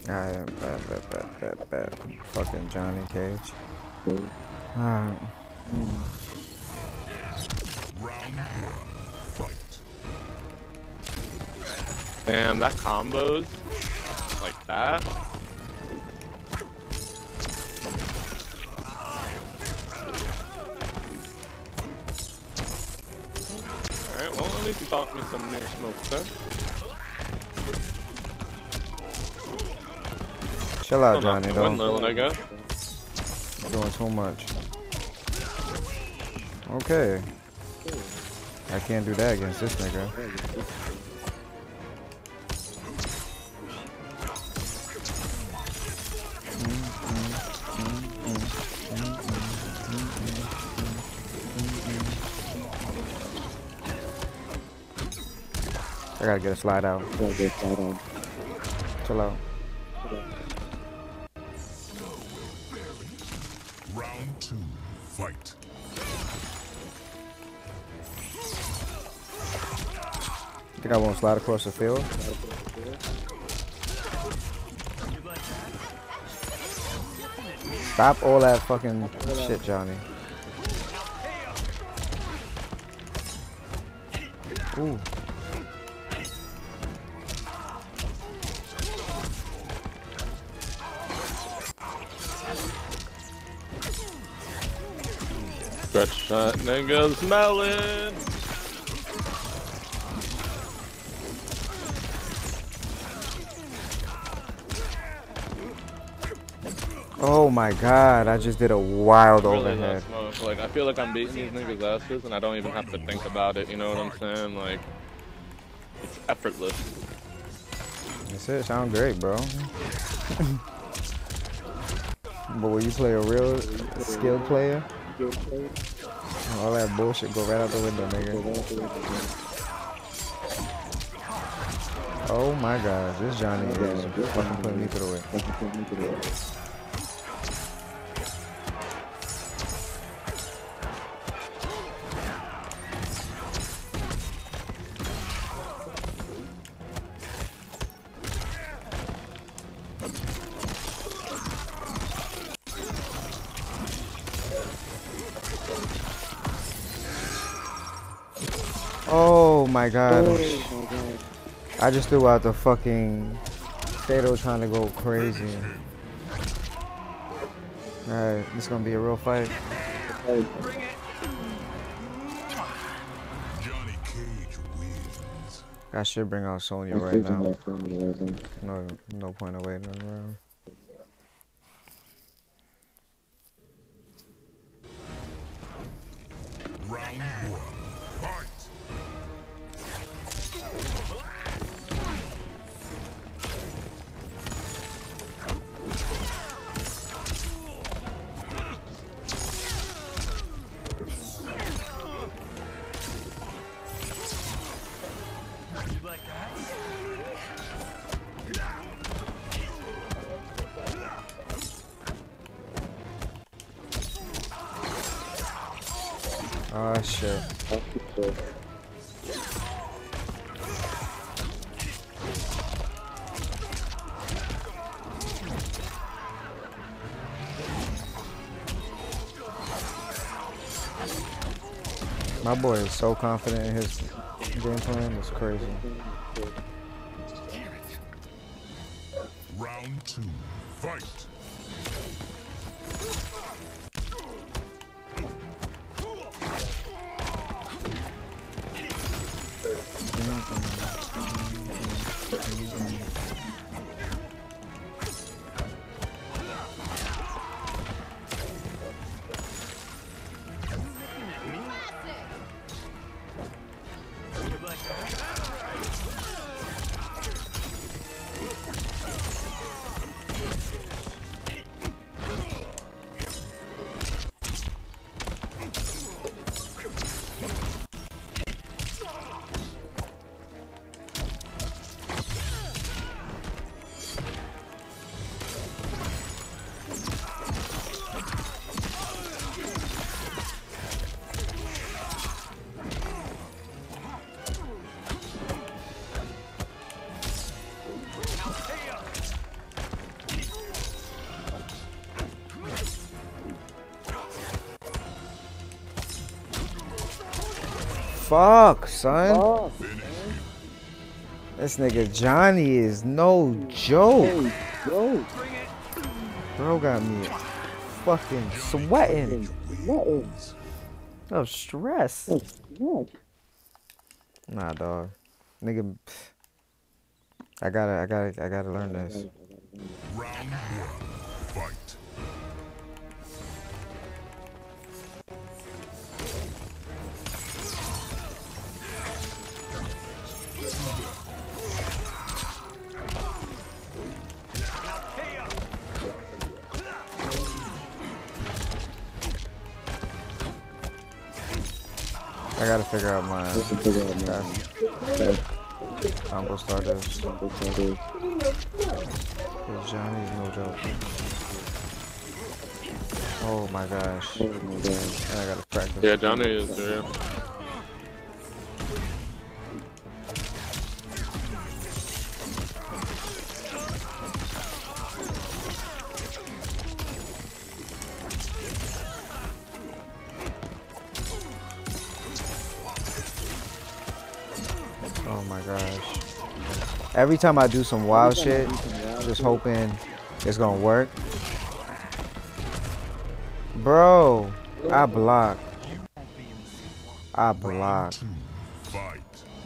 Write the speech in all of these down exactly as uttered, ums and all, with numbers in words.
Alright, bet, bet, bet, bet, bet. Fucking Johnny Cage. Alright. Damn, that combos like that. Alright, well, at least you taught me some new smoke stuff. Chill out, Johnny, though. One little nigga. You're doing too much. Okay. I can't do that against this nigga. I gotta get a slide out. Chill out. Round two, fight. I think I won't slide across the field. Stop all that fucking shit, Johnny. Ooh. Stretch that nigga's melon. Oh my god, I just did a wild Really overhead. smoke. Like, I feel like I'm beating these niggas' asses and I don't even have to think about it, you know what I'm saying? Like, it's effortless. That's it, sound great, bro. But when you play a real skilled player, all that bullshit go right out the window, nigga. Oh my god, this Johnny is fucking putting me through it. Oh my god. I just threw out the fucking Fatal trying to go crazy. Alright, this is gonna be a real fight. Johnny Cage wins. I should bring out Sonya right now. No, no point of waiting around. Round one, fight. Oh shit. My boy is so confident in his game plan, it's crazy. Round two, fight. fuck, son? This nigga Johnny is no joke. Bro got me fucking sweating. No stress. Nah, dog. Nigga, I gotta, I gotta, I gotta learn this. Round one. Fight. I gotta figure out my. Combo starters. Cause Johnny's no joke. Oh my gosh. I gotta practice. Yeah, Johnny is real. Oh my gosh. Every time I do some wild shit, just hoping it's gonna work. Bro, I block. I block. Two. Fight.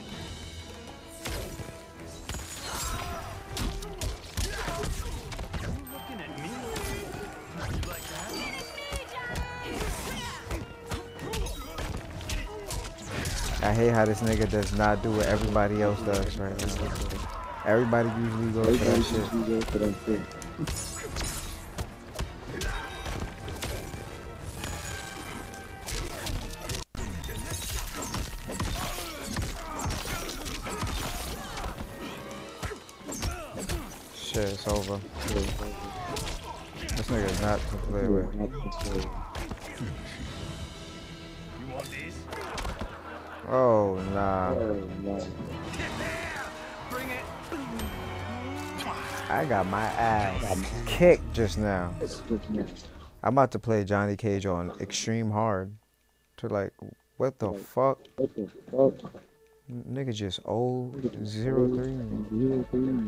I hate how this nigga does not do what everybody else does right now. Everybody usually goes for that shit. Shit, it's over. This nigga is not to play with. Oh, nah. I got my ass kicked just now. I'm about to play Johnny Cage on extreme hard. To like, what the fuck? Nigga just oh zero three.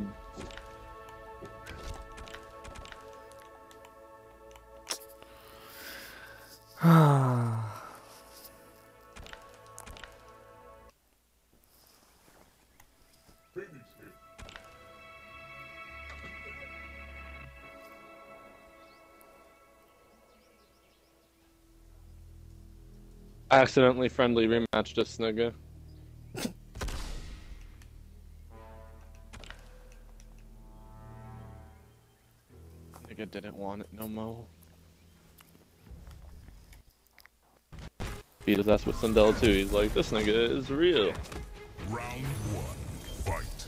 Accidentally friendly rematch this nigga. Nigga didn't want it no more. Beat his ass with Sindel too. He's like, this nigga is real. Round one. Fight.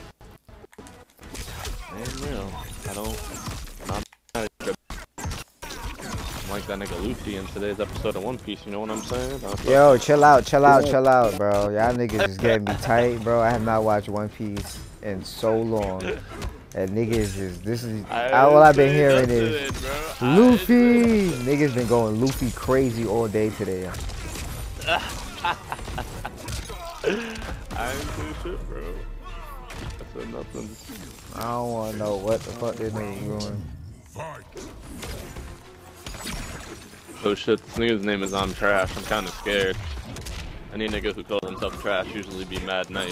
Ain't real. I don't. I'm not I'm like that nigga Luffy in today's episode of One Piece. You know what I'm saying? Yo, chill out, chill out, chill out, bro. Y'all niggas is getting me tight, bro. I have not watched One Piece in so long. And niggas is, this is, all I've been hearing is Luffy. Niggas been going Luffy crazy all day today. I ain't do shit, bro. I said nothing. I don't want to know what the fuck this nigga doing. Fight. Oh shit, this nigga's name is I'm Trash. I'm kinda scared. Any nigga who calls himself Trash usually be mad nice.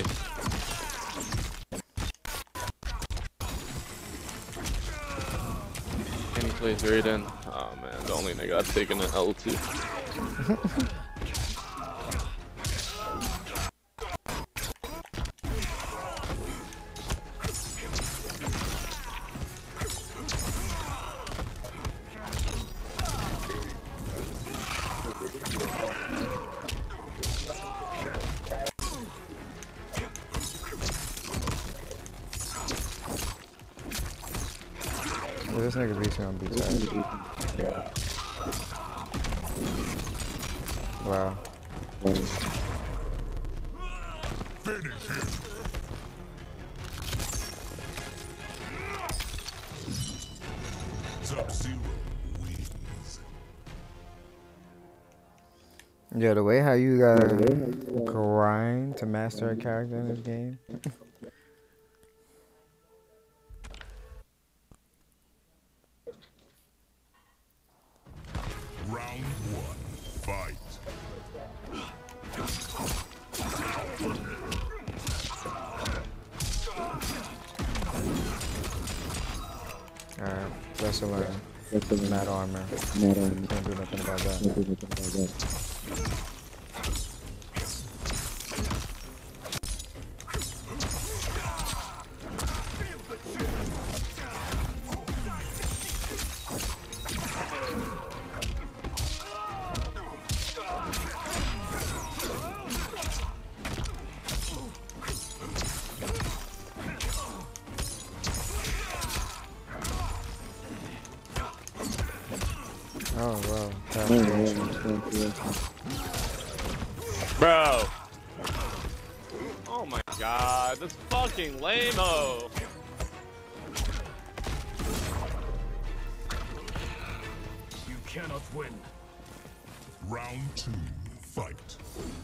And he plays Raiden. Oh man, the only nigga I've taken an L to. Well, this nigga beats me on beat side. Wow. Finish him. Sub-Zero wins. Yeah, the way how you gotta grind to master a character in this game. Round one, fight. Alright, lesson learned. Mad armor. Mad armor. Can't do nothing about that. Can't do nothing about that. Oh, wow. That's Oh, yeah, awesome. that's awesome. Bro. Oh my god, this fucking lame-o. You cannot win. Round two, fight.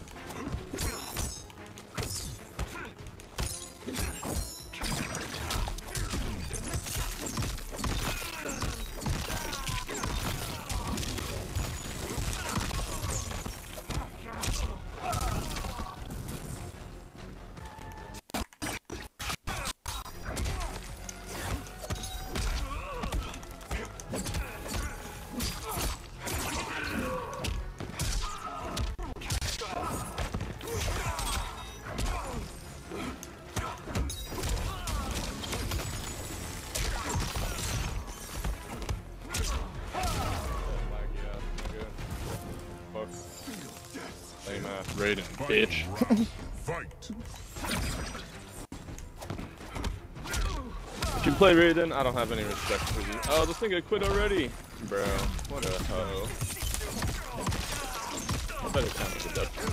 Lame ass Raiden, bitch. Fight. If you play Raiden, I don't have any respect for you. Oh, this nigga quit already. Bro, what a hoe. I better count the deduction.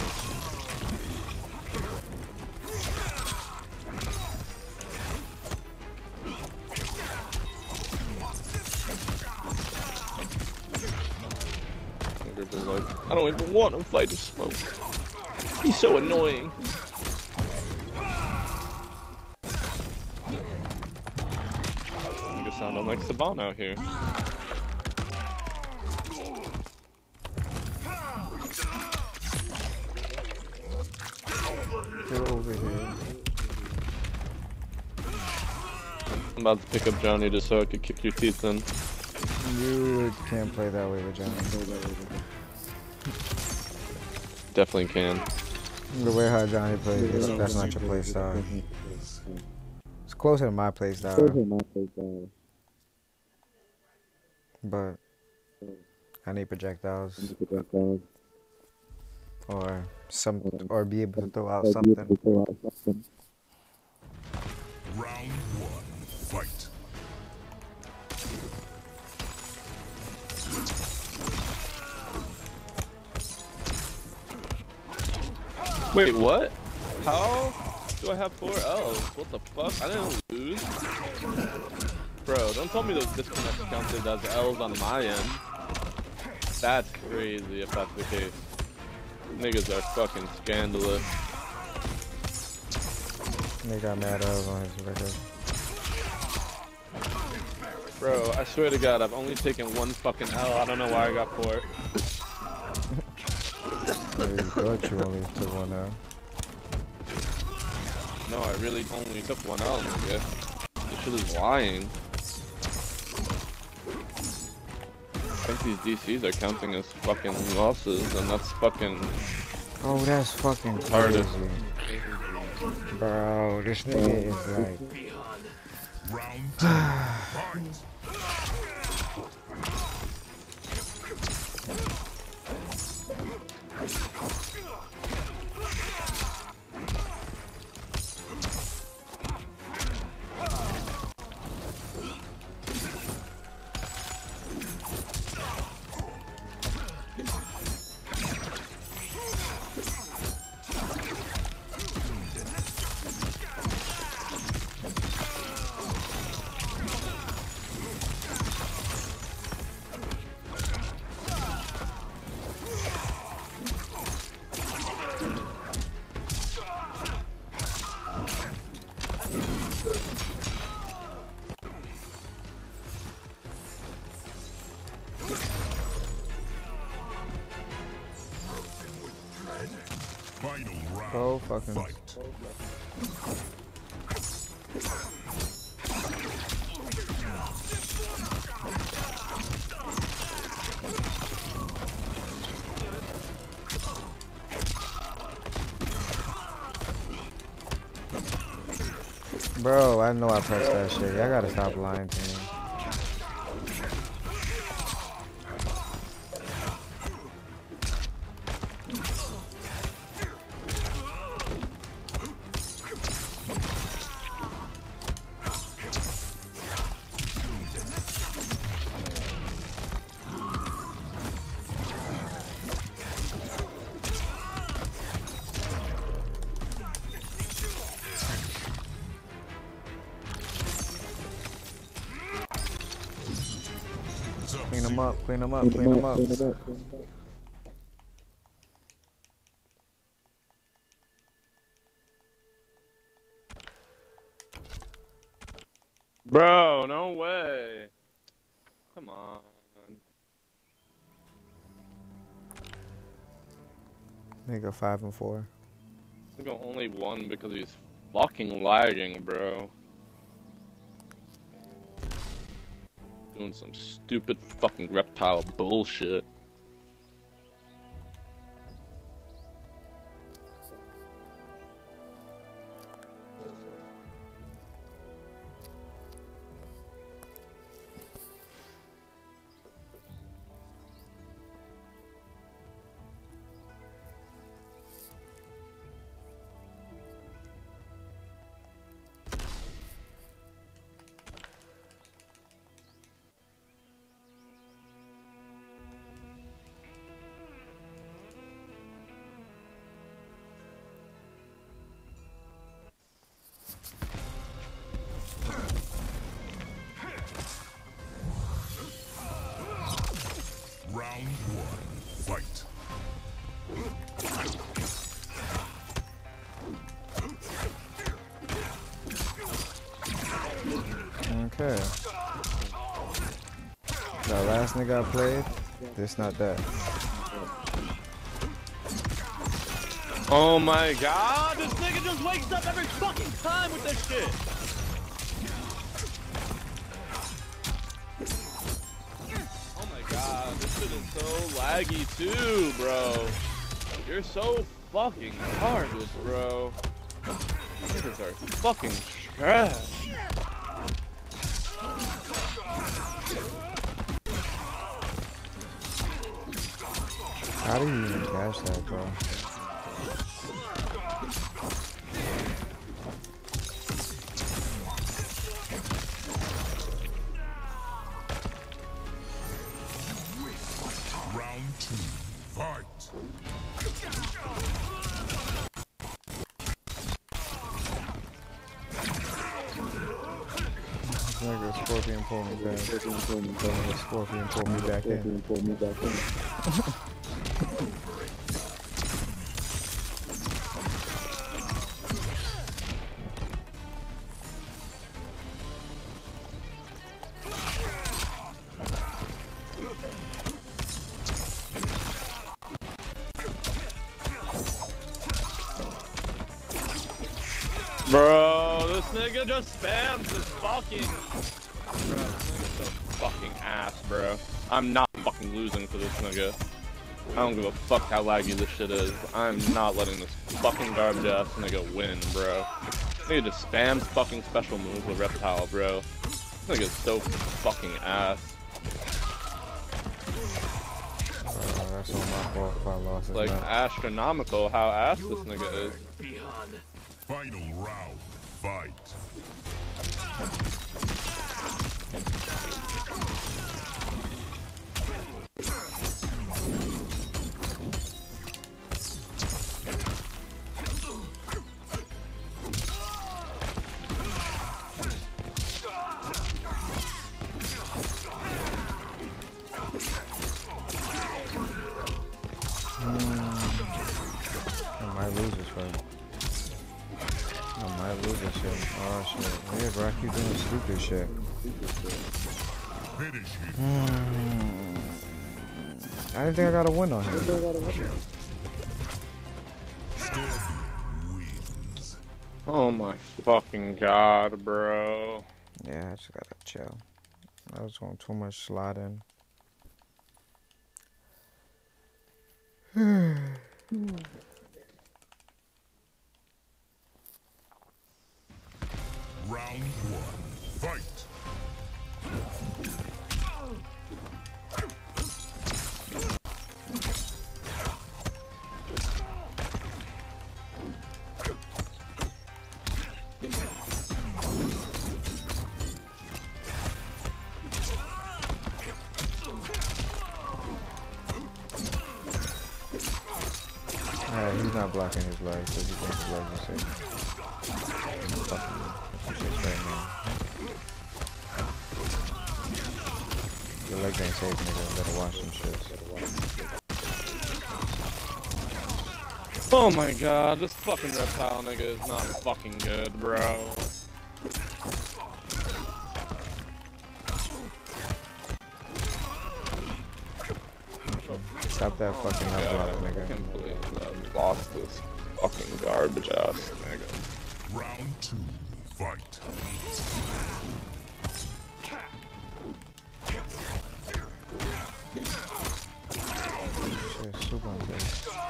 Like, I don't even want to fight the smoke. He's so annoying. Nigga sounding like Saban out here. Get over here. I'm about to pick up Johnny just so I could kick your teeth in. You can't play that way with Johnny. Definitely can. The way how Johnny plays, that's not your play style. It's closer to my play style, but I need projectiles or some, or be able to throw out something. Round one, fight. Wait, what? How do I have four L's? What the fuck? I didn't lose. Bro, don't tell me those disconnects counted as L's on my end. That's crazy if that's the case. Niggas are fucking scandalous. They got mad L's on his record. Bro, I swear to God, I've only taken one fucking L. I don't know why I got four. You thought you only took one out. No, I really only took one L, nigga. This shit is lying. I think these D Cs are counting as fucking losses, and that's fucking... Oh, that's fucking crazy. Hardest. Bro, this nigga is like... Round two, fight. fucking. Fight. Bro, I know I pressed that shit. Y'all gotta stop lying to me. Clean them up, clean them up, clean them up. Clean it up. Bro, no way. Come on. Nigga five and four. Nigga only won because he's fucking lagging, bro. Doing some stupid fucking reptile bullshit. Round one. Fight. Okay. That last nigga I played, this not that. Oh my god, this nigga just wakes up every fucking time with this shit! Oh my god, this shit is so laggy too, bro. You're so fucking garbage, bro. Niggas are fucking trash. How do you even catch that, bro? Round two. Fight. This nigga Scorpion pulled me back. Scorpion pulled me back in. Pull me back in. Bro, this nigga just spams this fucking. Bro, this nigga's so fucking ass, bro. I'm not fucking losing to this nigga. I don't give a fuck how laggy this shit is. I'm not letting this fucking garbage ass nigga win, bro. This nigga just spams fucking special moves with Reptile, bro. This nigga's so fucking ass. Uh, that's all my fault if I lost. Like, not. astronomical how ass this nigga is. Final round. Fight. I might lose this fight. I might lose this shit. Oh shit. Yeah, bro, I keep doing stupid shit. Finish it. Mm. I didn't think I got a win on him. Scorpion wins. Oh my fucking god, bro. Yeah, I just gotta chill. I was doing too much sliding. Round one. Fight. Alright, he's not blocking his legs because he thinks his legs are safe. He's fucking me. Some shit's right now. Your legs ain't safe, nigga. Better watch some shit. Oh my god, this fucking reptile nigga is not fucking good, bro. Stop that fucking up, Yeah, block, I nigga. can't believe that I lost this fucking garbage ass nigga. Round two. Fight. Shit, super unfair.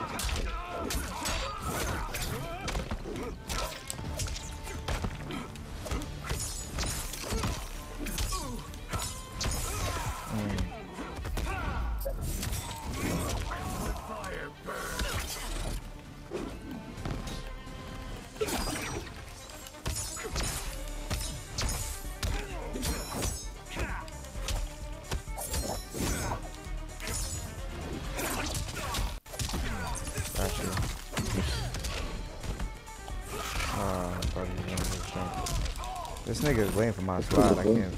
Mm. Got you. Ah, I thought he was gonna do something. This nigga is waiting for my slide. I can't.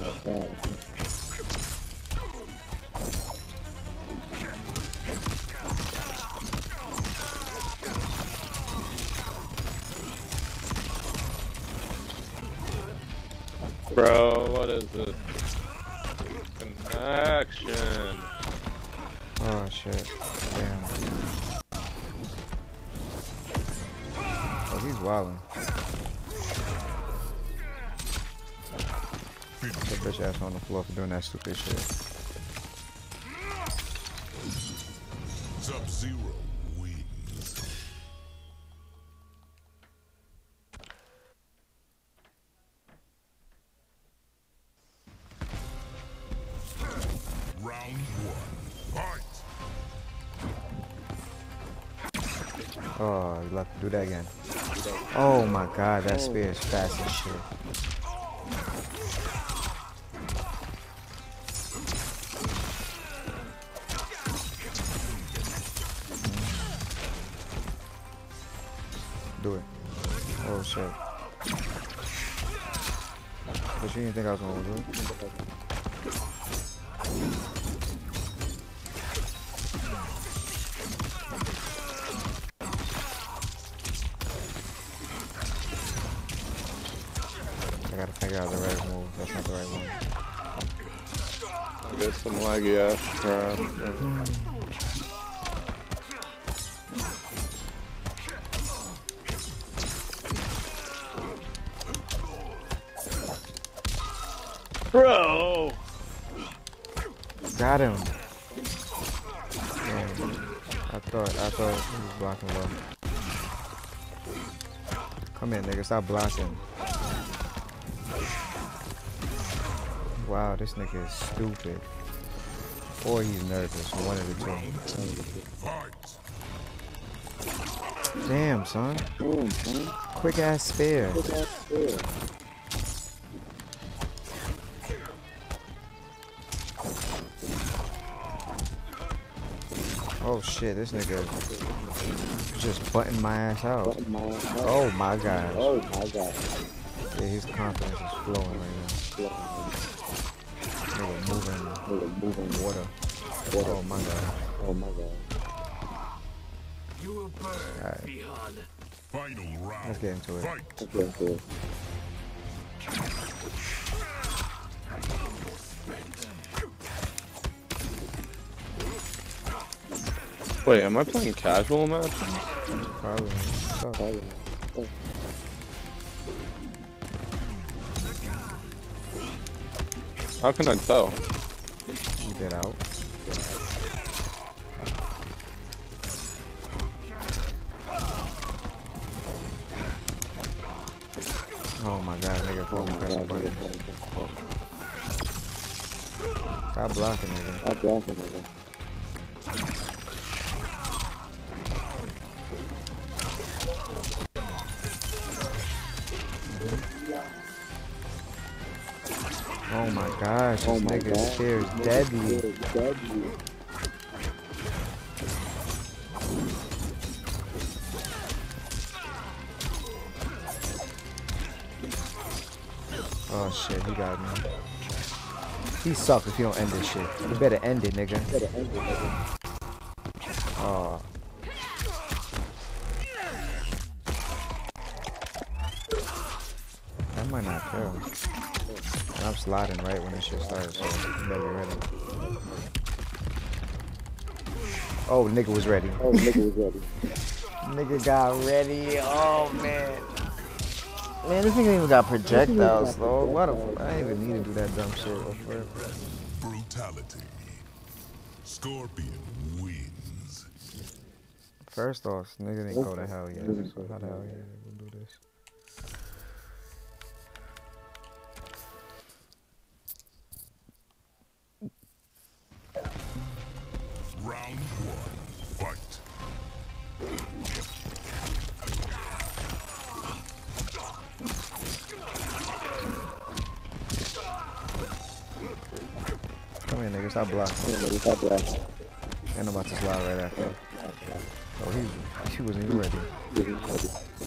Bro, what is this? Connection. Oh shit. Damn. Oh, he's wildin'. Put that bitch ass on the floor for doing that stupid shit. Sub-Zero wins. Round one. Fight. Oh, you left to do that again. Oh my god, that spear is fast as shit. Do it. Oh shit. But you didn't think I was gonna do it? I gotta figure out the right move. That's not the right one. Get some laggy ass crap. Bro! Got him. Damn. I thought I thought he was blocking low. Come in, nigga. Stop blocking. Wow, this nigga is stupid. Or he's nervous. One of the two. Damn, son. Quick ass spare. Oh shit, this nigga just butting my ass out. Oh my god. Oh my god. Yeah, his confidence is flowing right now. Nigga moving, Nigga moving water. water. Oh my god. Oh my god. Alright, Final round. let's get into it. Fight. Let's get into it. Wait, am I playing casual match? Probably. Oh. Probably. Oh. How can I tell? You get out. Oh my god, nigga, Oh fucking my press the god, button. nigga. Stop blocking, nigga. Stop blocking, nigga. Oh my gosh, this Oh my nigga's god. chair is Nigga's deadly. chair is deadly. Oh shit, he got me. He suck if you don't end this shit. You better end it, nigga. You better end it, nigga. Oh. That might not kill. And I'm sliding right when this shit starts, so you better be ready. Oh, nigga was ready. Oh, nigga was ready. Nigga got ready. Oh man. Man, this nigga even got projectiles, though. What a, I didn't even need to do that dumb shit. Oh, for Brutality. Scorpion wins. First off, nigga didn't go to hell yet. So how the hell yeah, we'll do this? Round one. Fight. Come here, nigga. Stop blocking. Yeah, nigga, stop blocking. And I'm about to slide right after. Oh, he, he wasn't even ready. He wasn't ready.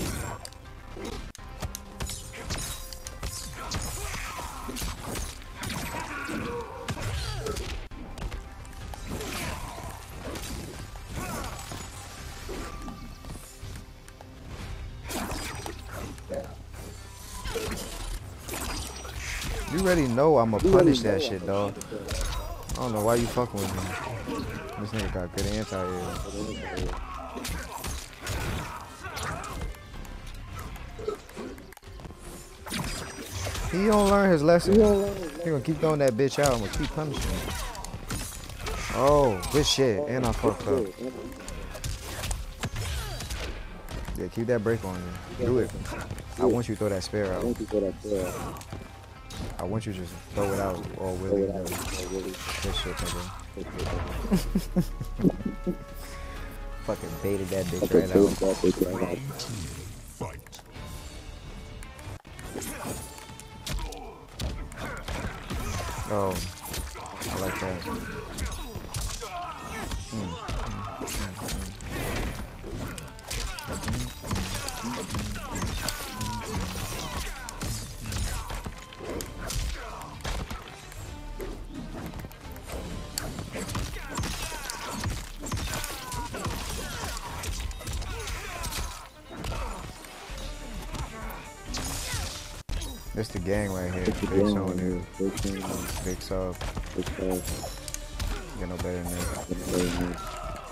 You already know I'ma punish that shit, dog. I don't know why you fucking with me. This nigga got good anti-air. He don't learn his lesson. He gonna keep throwing that bitch out. I'm gonna keep punishing him. Oh, good shit. And I fucked up. Yeah, keep that break on you. Do it. I want you to throw that spare I out. want you to throw that spare out. I want you to just throw it out all Throw willy it out. nilly. Oh, really? Good shit, nigga. Good shit, nigga. Fucking baited that bitch Okay, right so out. that bitch right out. Round two. Fight. Oh, I like that. Mm. This the gang right here. It's the Big gang Sony, right here. Big gang. Big Sub. Big sub. Get no better than that. Get very nice.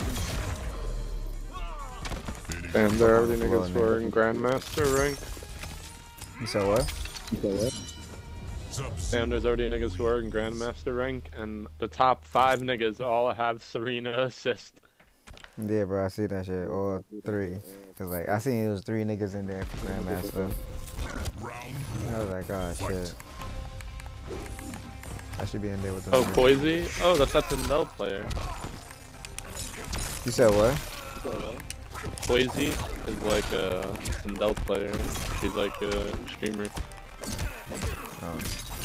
And there are the Floor, niggas who are in Grandmaster rank. You said what? You said what? And there's already niggas who are in Grandmaster rank, and the top five niggas all have Serena assist. Yeah, bro, I see that shit. All three. Cause like I seen it was three niggas in there for Grandmaster. I was like, oh shit. I should be in there with them. Oh, Poisey? Oh, that's that Sindel player. You said what? Poisey is like a Sindel player. She's like a streamer. Oh.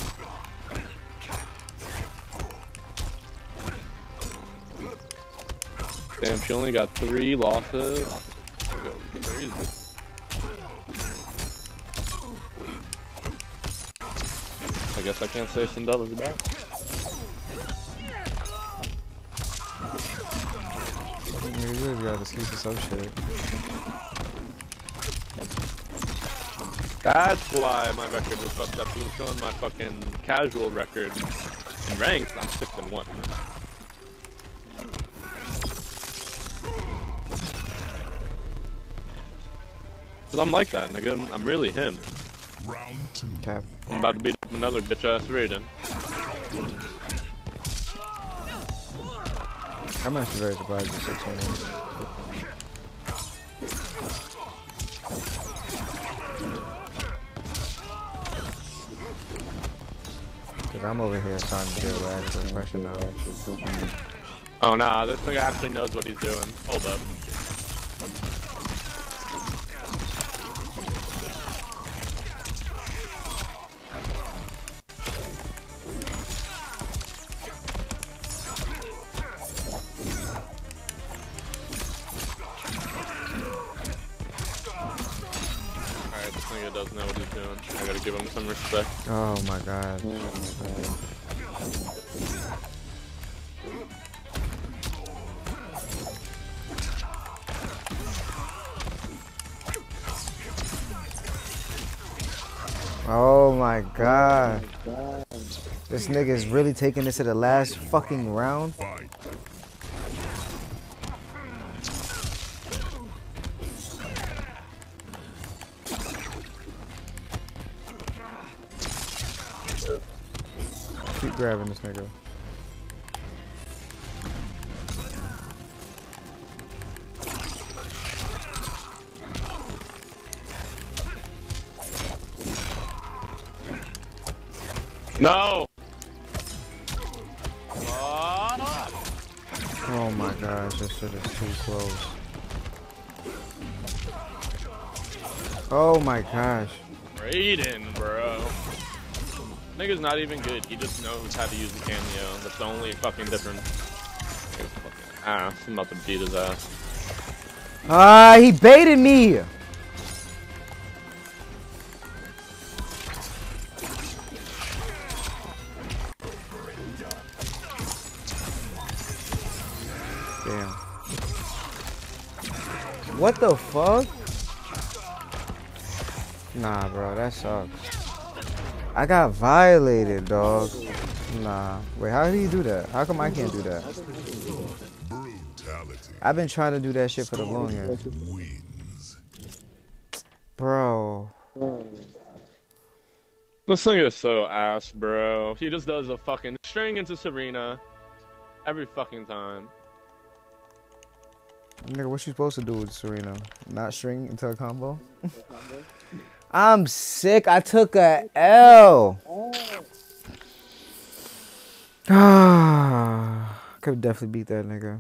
Damn, she only got three losses. Crazy. I guess I can't say Sindel is back. You really got excuse for some shit. That's why my record was fucked up. He was showing my fucking casual record. In ranked, I'm six and one. Cause I'm like that, nigga. I'm- I'm really him. Round two. Cap. I'm about to beat up another bitch ass Raiden. I'm actually very surprised at six one. Cause I'm over here trying to deal with actual pressure now. Oh nah, this nigga actually knows what he's doing. Hold up. Alright, this nigga does know what he's doing. I gotta give him some respect. Oh my god. Oh my god. This nigga is really taking this to the last fucking round. Fight. Keep grabbing this nigga. No! Oh my gosh, this shit is too close. Oh my gosh. Raiden, bro. Nigga's not even good. He just knows how to use the cameo. That's the only fucking difference. Ah, I'm about to beat his ass. Ah, he baited me! Damn. What the fuck? Nah, bro, that sucks. I got violated, dog. Nah. Wait, how did he do that? How come I can't do that? Brutality I've been trying to do that shit for the longest. wins. Bro. This thing is so ass, bro. He just does a fucking string into Serena every fucking time. Nigga, what you supposed to do with Serena? Not string into a combo? I'm sick. I took a L. Ah, could definitely beat that nigga.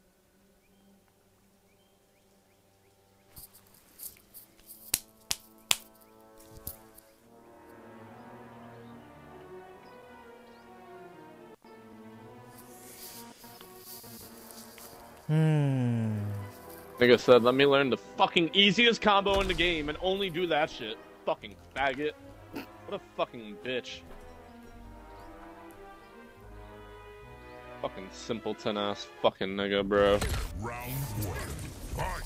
Hmm. Nigga said, let me learn the fucking easiest combo in the game and only do that shit. Fucking faggot. What a fucking bitch. Fucking simpleton ass fucking nigga, bro. Round one. Fight.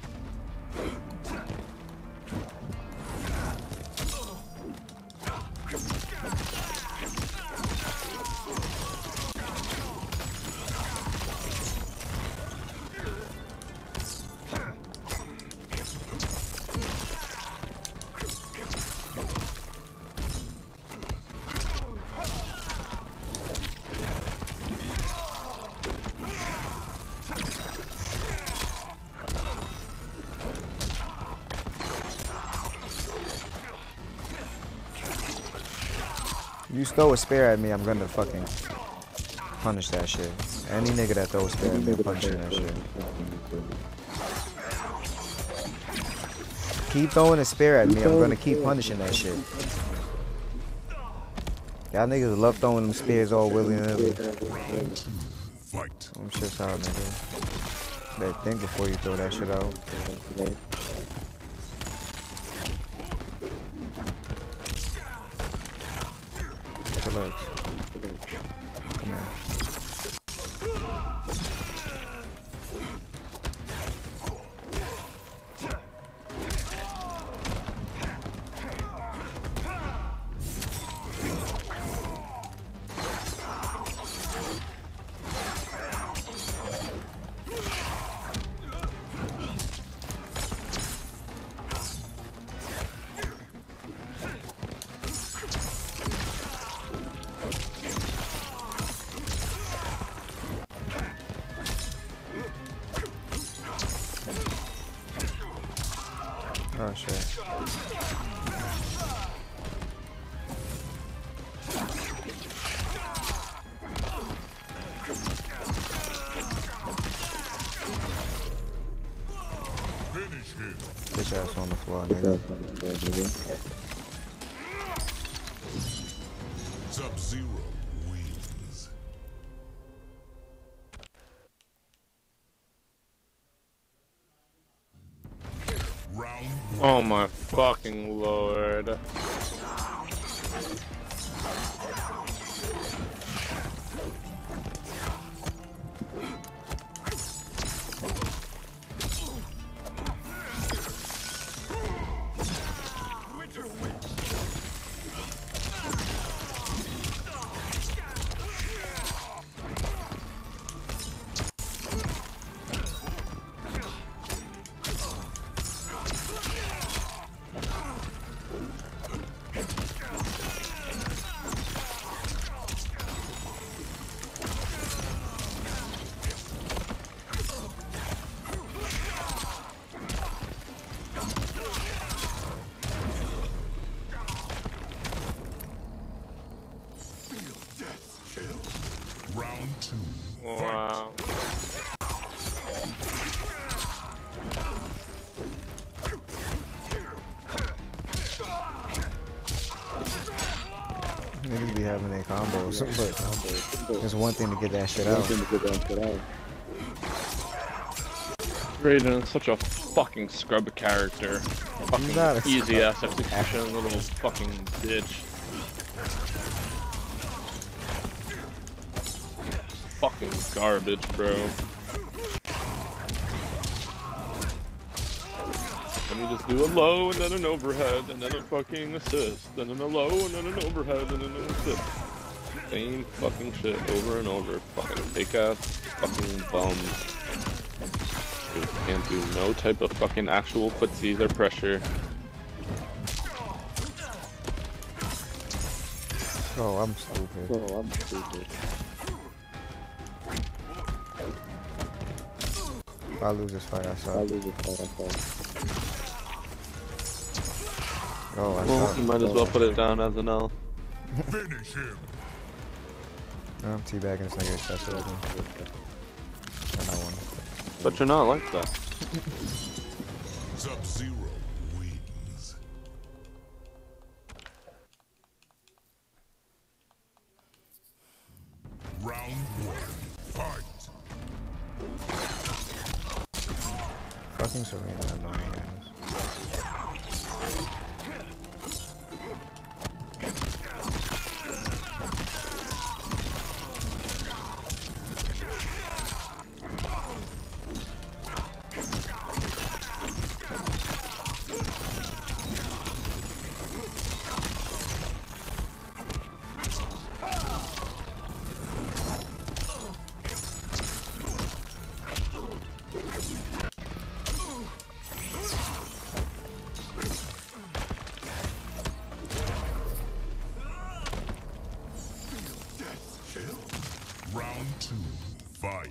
You throw a spear at me, I'm gonna fucking punish that shit. Any nigga that throws a spear at me, I'm punishing that shit. Keep throwing a spear at me, I'm gonna keep punishing that shit. Y'all niggas love throwing them spears all willy-nilly. Fight. Them shit's out, nigga. Better think before you throw that shit out. Legs. Come here. Oh shit. Finish him. Bitch ass on the floor, What's nigga. up, nigga? Sub-Zero wins. Round one. Oh my fucking lord. Round two. Wow. Niggas be having their combos, but it's one thing to get that shit One out. thing to get that shit out. Raiden is such a fucking scrub character. Fucking not a easy scrub. ass execution, little fucking bitch. Fucking garbage, bro. And you just do a low and then an overhead and then a fucking assist, then a low and then an overhead and then an assist. Same fucking shit over and over. Fucking fake ass fucking bums. Who can't do no type of fucking actual footsies or pressure. Oh, I'm stupid. Oh, I'm stupid. If I lose this fight, I I suck. lose it, I suck. Oh, I Well, suck. you might as well put it down as an L. Finish him. I'm teabagging this nigga. That's what I do. And I won. But you're not like that. Sub-Zero wins. Round one. Fight. Fucking Serena, annoying ass. Round two. Fight.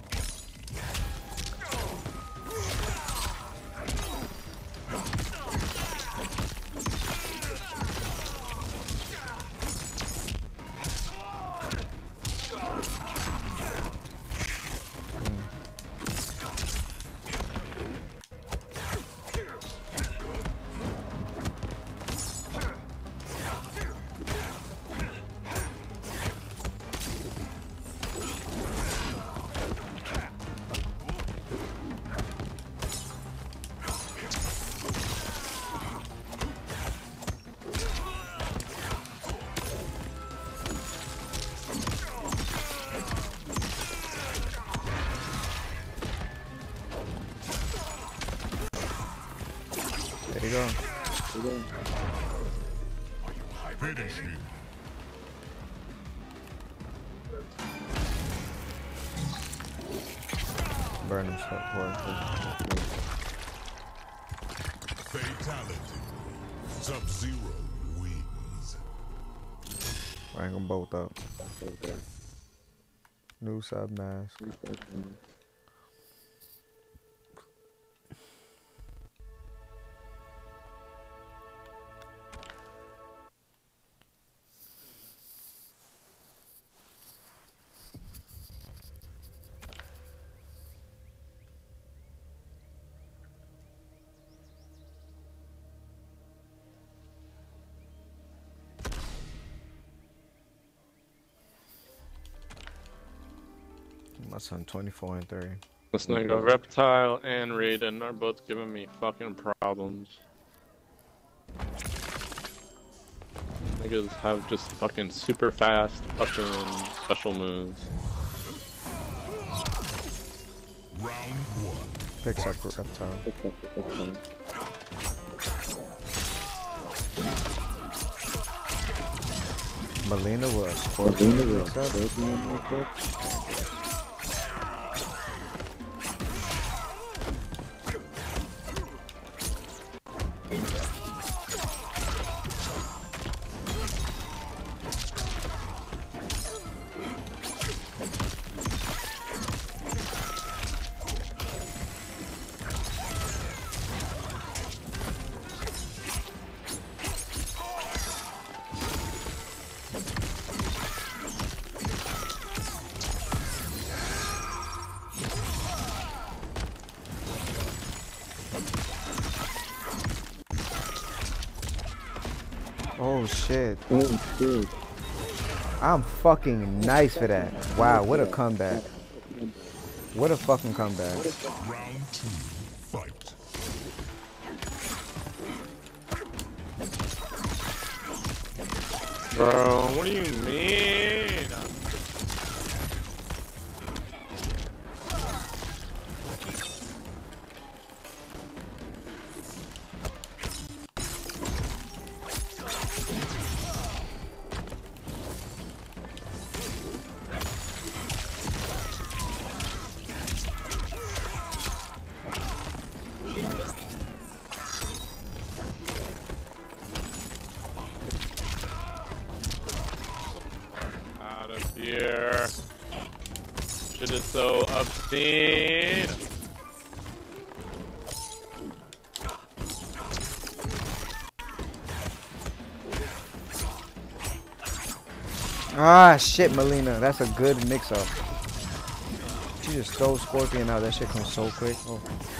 There you go. Finish him. Burn him so hard. Fatality. Sub-Zero wins. Rank them both up. New sub mask. My son twenty-four and three. This nigga Reptile and Raiden are both giving me fucking problems. Niggas have just fucking super fast fucking special moves. Round one. Picks up Reptile. Pick up the Reptile. Melina was Melina fourteen. will Picks up. Scorpion real quick. Oh shit. Oh shit. I'm fucking nice for that. Wow, what a comeback. What a fucking comeback. Round two. Fight. Bro, what do you mean? Out of here. Shit is so obscene. Ah shit, Melina. That's a good mix up. She just stole Scorpion out. That shit comes so quick. Oh.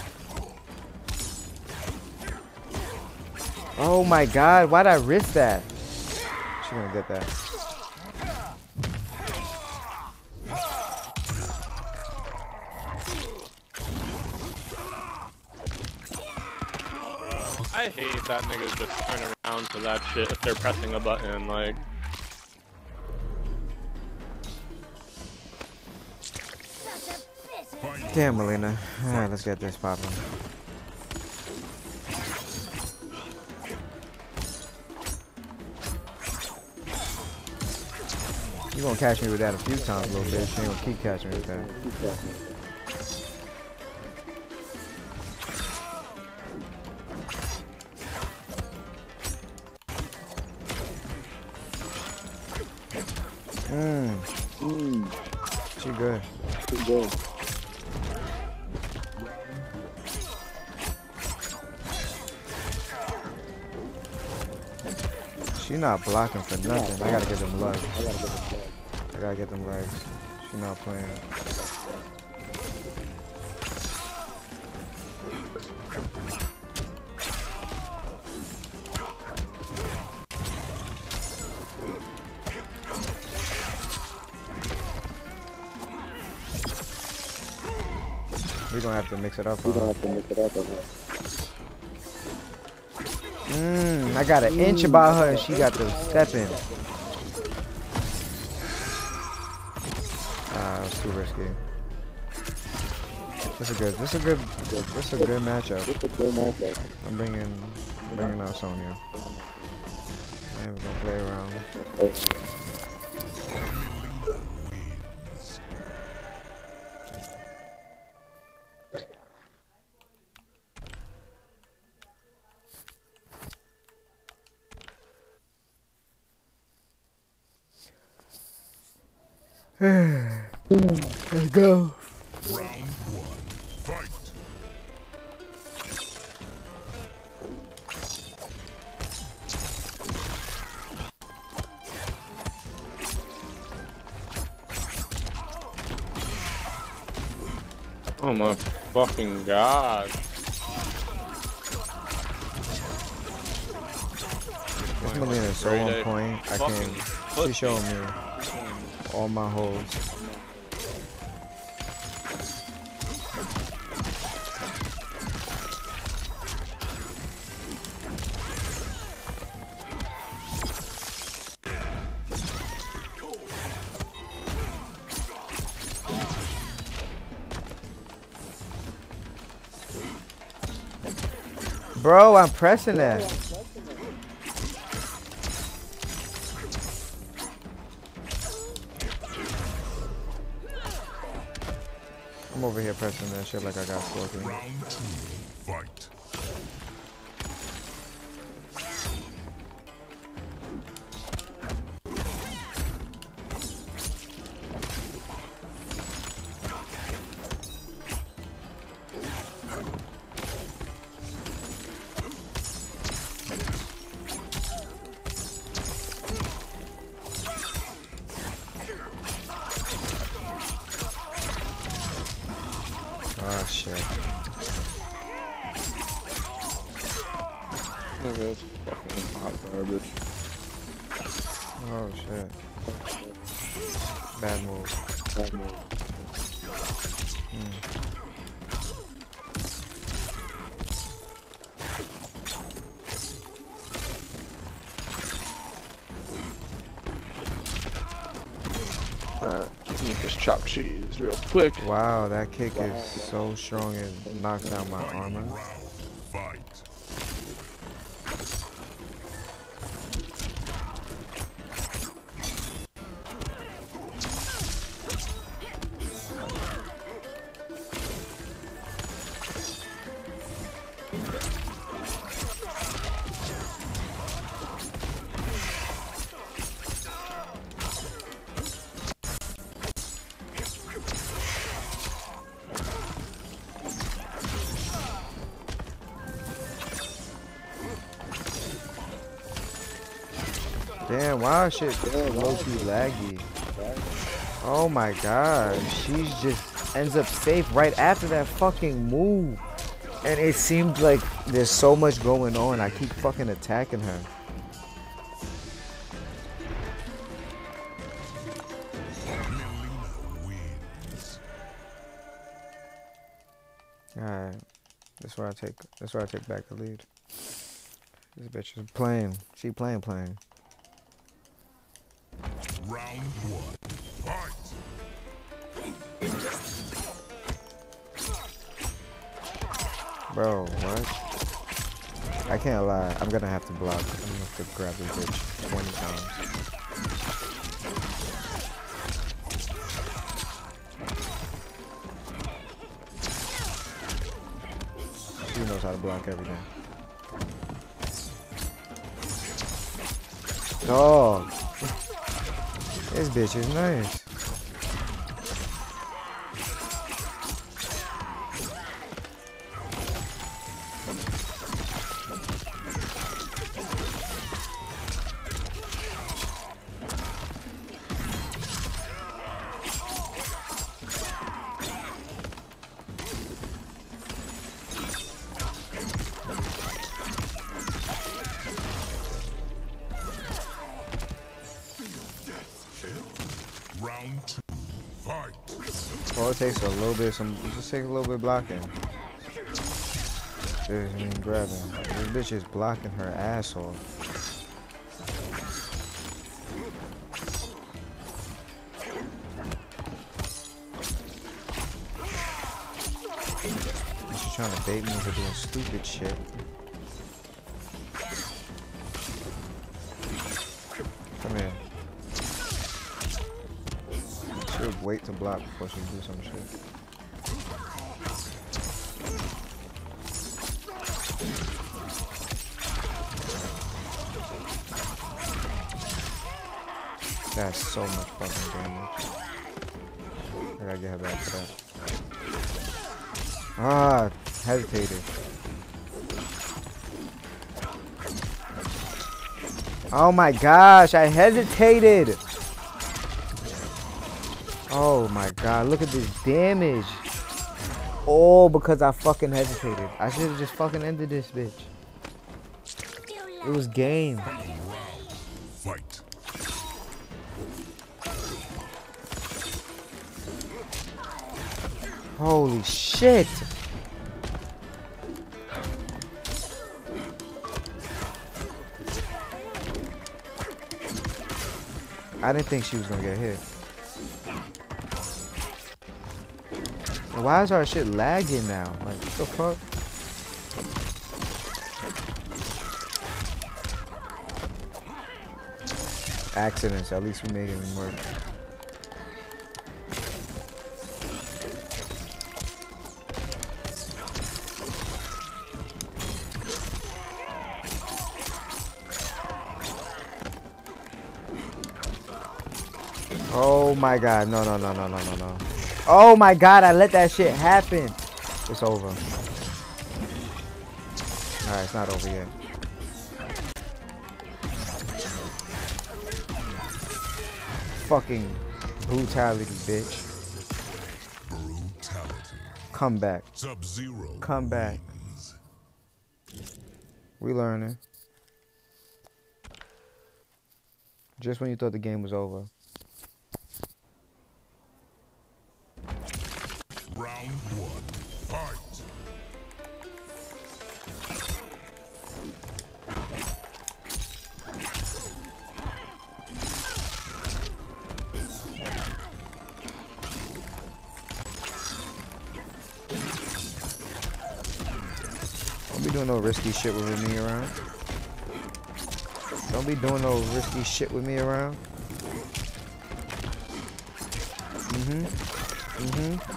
Oh my god, why'd I risk that? She gonna get that. I hate that niggas just turn around for that shit if they're pressing a button, like. Damn, Melina. Alright, let's get this popping. You gonna catch me with that a few times, little bitch. You ain't gonna keep catching me with that. Mmm. Mmm. She good. Too good. She not blocking for nothing. I gotta get them legs. I gotta get this back. I gotta get them legs. She not playing. We gonna have to mix it up. We Huh? gonna have to mix it up a bit. Mmm, I got an inch about her and she got the step in. Ah, that's too risky. This is good. This is a good. This is a good matchup. This is a good matchup. I'm bringing, bringing out Sonya. And we're gonna play around. Let's go. Round one. Fight. Oh my fucking god. This Melina is so on point. I can. She showing me all my holes. Bro, I'm pressing that. I'm over here pressing that shit like I got Scorpion. Round two, fight. Oh shit. That's fucking hot garbage. Oh shit. Bad move. Bad move. Mm. Alright, let me just chop cheese real quick. Wow, that kick is so strong it knocks out my armor. Round, fight. Damn, wow, shit low-key laggy. Oh my god, she just ends up safe right after that fucking move. And it seems like there's so much going on, I keep fucking attacking her. Alright, that's where I take, that's where I take back the lead. This bitch is playing, she playing, playing. Round one, fight. Bro, what? I can't lie. I'm gonna have to block. I'm gonna have to grab this bitch twenty times. She knows how to block everything. Dog. This bitch is nice. Round two, fight. All it takes a little bit, some it just takes a little bit blocking. Just me grabbing. This bitch is blocking her ass off. She's trying to bait me into doing stupid shit. Come here. She'll wait to block before she do some shit. That's so much fucking damage. I gotta get her back for that. Ah, hesitated. Oh my gosh, I hesitated. Oh my god, look at this damage. All because I fucking hesitated. I should have just fucking ended this bitch. It was game. Fight. Holy shit. I didn't think she was gonna get hit. Why is our shit lagging now? Like, what the fuck? accidents. At least we made it work. Oh my god, no, no, no, no, no, no, no. Oh my god, I let that shit happen. It's over. Alright, it's not over yet. Fucking brutality, bitch. Brutality. Come back. Sub-Zero. Come back. We learning. Just when you thought the game was over. Round one. Fight. Don't be doing no risky shit with me around. Don't be doing no risky shit with me around. Mm-hmm. Mm-hmm.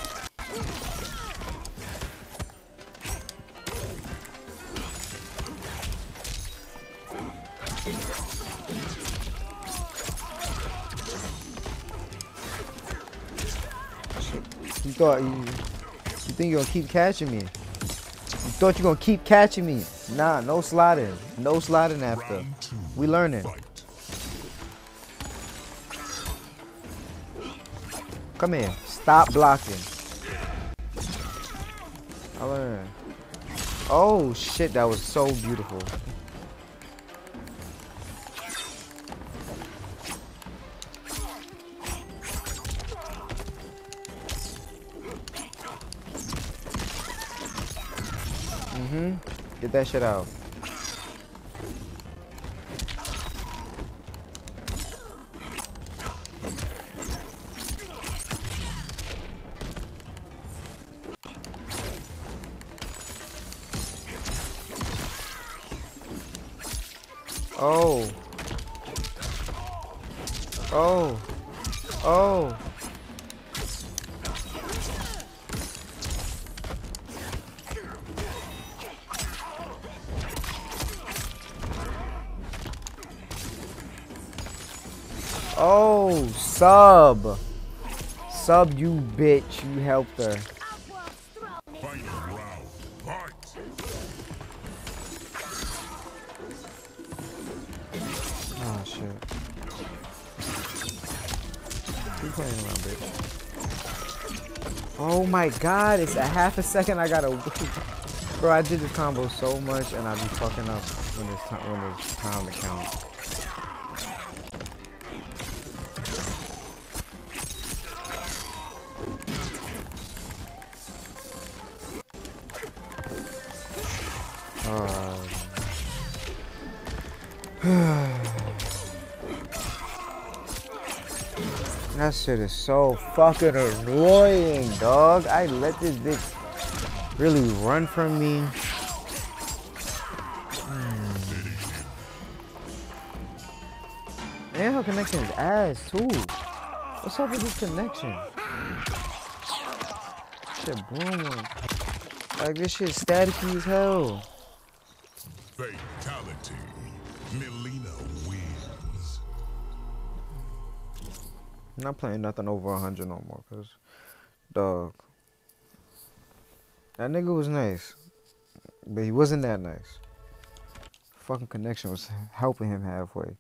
You thought you, you think you're gonna keep catching me? You thought you're gonna keep catching me? Nah, no sliding. No sliding after. We learning. Come here. Stop blocking. I learned. Oh shit, that was so beautiful. Mm-hmm. Get that shit out. Oh. Oh. Oh. Oh, sub. Sub, you bitch. You helped her. Final round. Fight. Oh, shit. Keep playing around, bitch. Oh my god, it's a half a second I gotta wait. Bro, I did this combo so much and I be fucking up when it's time when it's time to count. That shit is so fucking annoying, dog. I let this bitch really run from me. Hmm. And her connection is ass too. What's up with this connection? Shit booming. Like this shit staticky as hell. Fatality. Mileena wins. I'm not playing nothing over one hundred no more, cause, dog, that nigga was nice, but he wasn't that nice. Fucking connection was helping him halfway.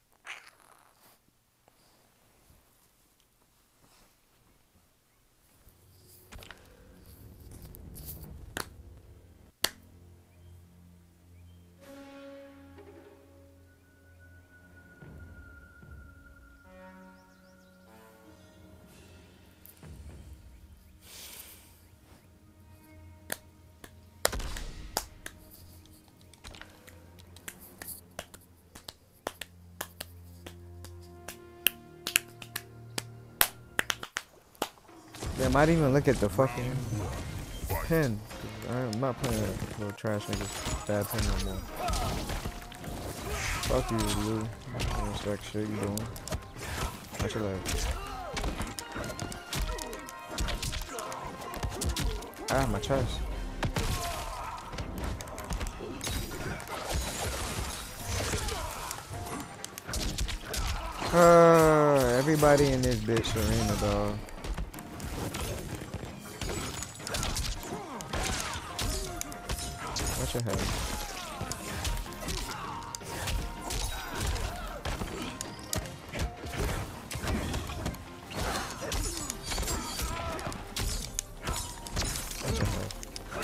Damn, I didn't even look at the fucking pen. I'm not playing that little trash niggas bad pen no more. Fuck you, Lou. I don't respect shit you doing. Watch your leg. Ah, my chest. Uh, everybody in this bitch arena, dog. Watch your head. Watch your head.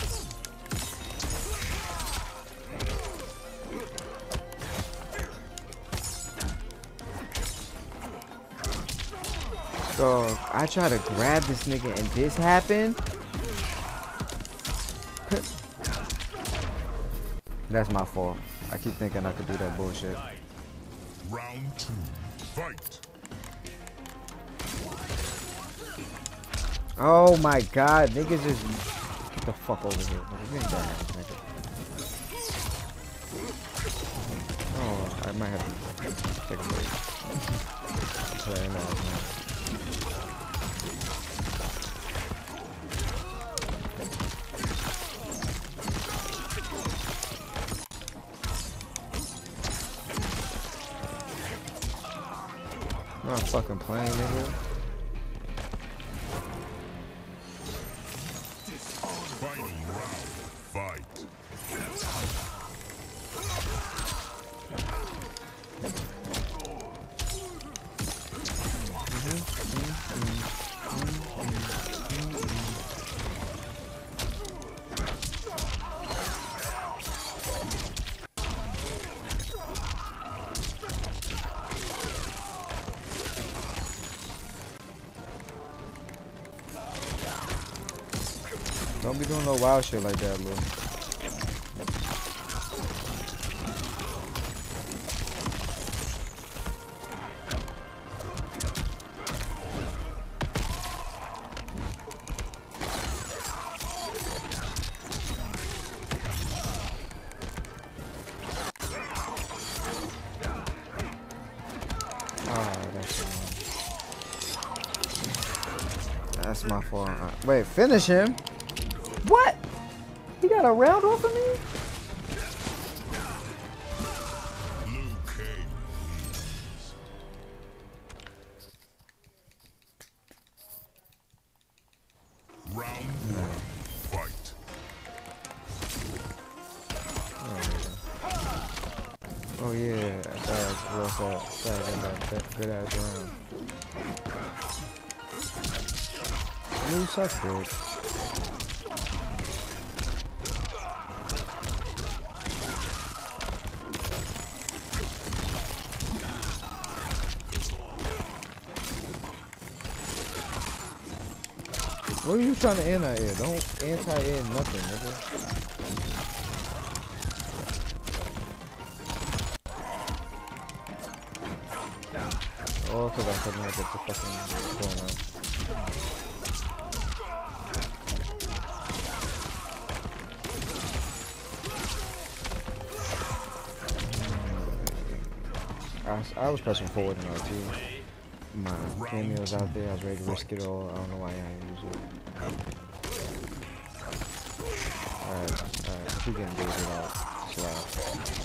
So I try to grab this nigga and this happened. That's my fault. I keep thinking I could do that bullshit. Round two, fight. Oh my god, niggas just get the fuck over here. Give me that, nigga. Oh, I might have to take a break. Play now, man. I'm not fucking playing, nigga. Final round, fight. Don't be doing no wild shit like that, Lil. Ah, that's my, that's my fault. Uh, Wait, finish him? What? He got a round off of me? Liu Kang. Round one, fight. Oh yeah, that's what's up. That's that good ass round. You suck, bitch. What are you trying to anti-air? Don't anti-air nothing, nigga. Oh, because I couldn't get the fucking going on. I was, I was pressing forward in R two. My cameo's out there. I was ready to risk it all. I don't know why I didn't use it. Alright, alright. Keep getting baited out. Slap.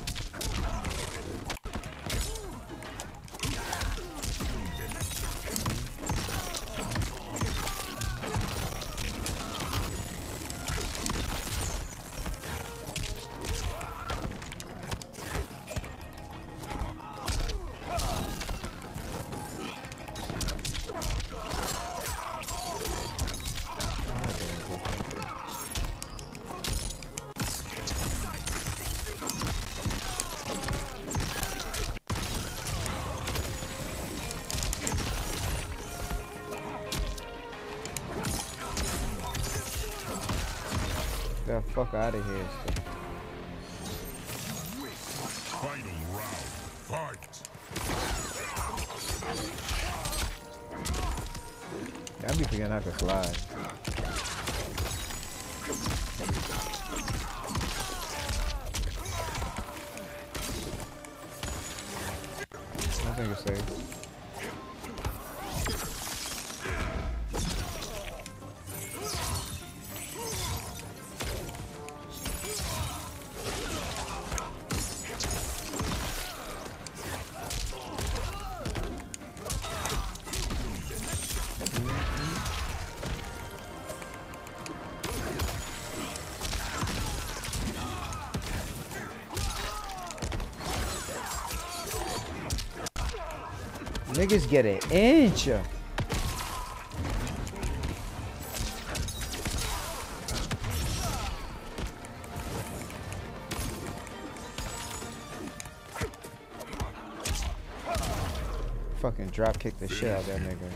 Get the fuck out of here. Final round, fight. I be forgetting I could slide. say. Niggas get an inch. Fucking drop kick the shit out of that nigga.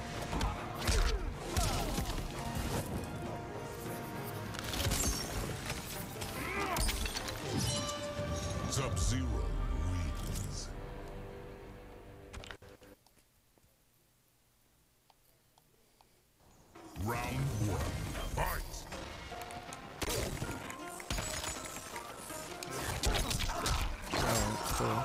Sub-Zero wins. Round one. Fight! Alright, cool.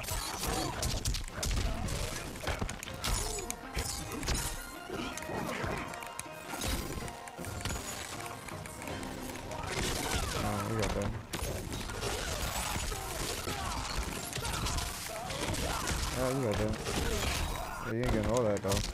Oh, we got that. Oh, you got that. Yeah, you ain't getting all that though.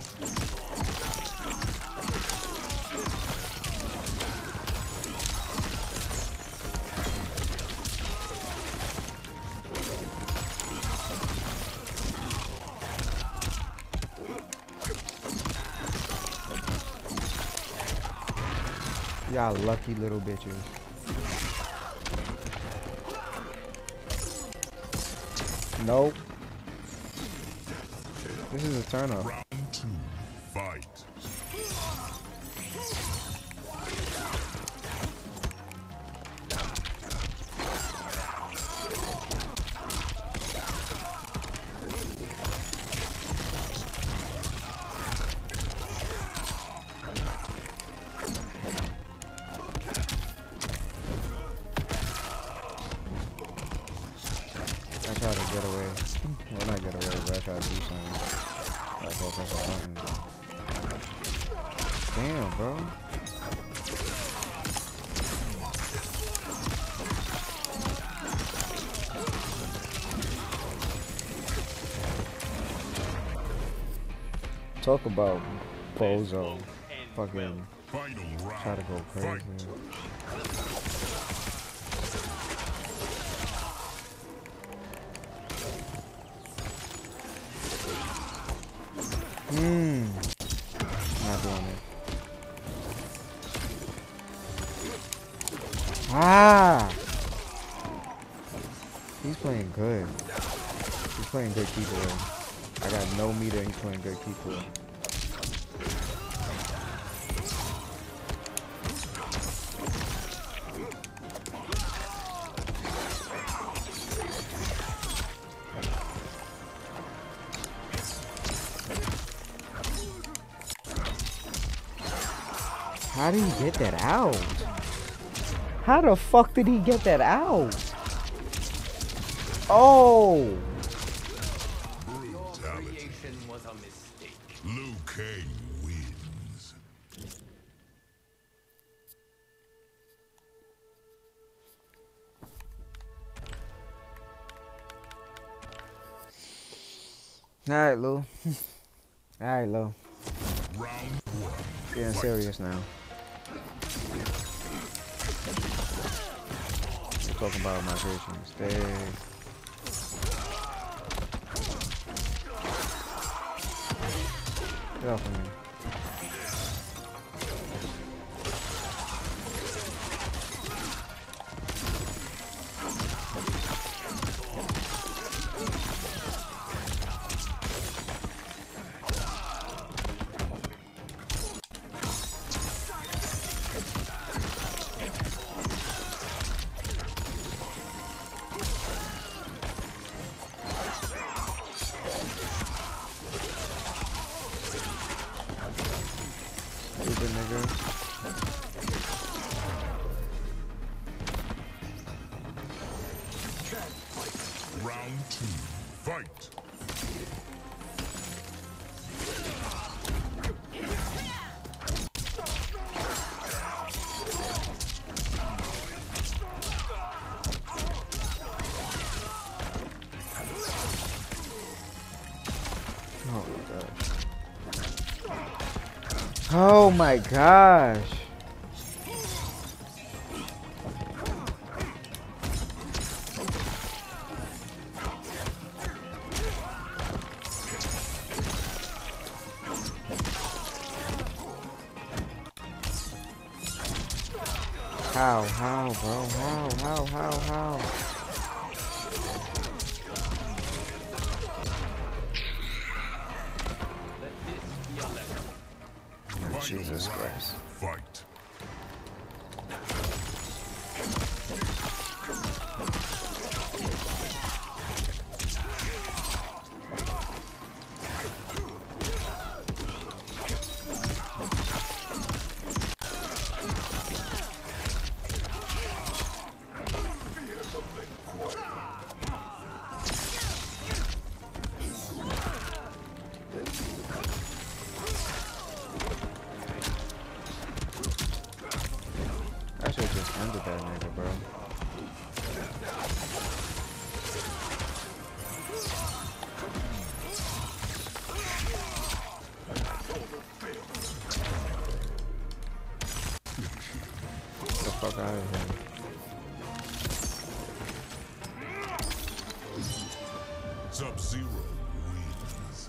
Y'all lucky little bitches. Nope. This is a turn up. Round two. Fight! I try to get away. Well, not get away, but I try to do something. Like, go press a button. Damn, bro. Talk about bozo. Fucking Final round. try to go crazy. Hmm. Not doing it. Ah! He's playing good. He's playing good keeper. I got no meter. He's playing good keeper. How did he get that out? How the fuck did he get that out? Oh! Brutality. Was a mistake. Liu Kang wins. Alright, Lou. Alright, Lou. Round one. Getting serious now. We're talking about my creation mistake. Get off of me. Stupid nigga. Round two. Fight! Oh my gosh. How, how, bro? How, how, how, how? Oh, Jesus Christ. Fight. I should have just ended that nigga, bro. Get the fuck out of here. Sub-Zero wins.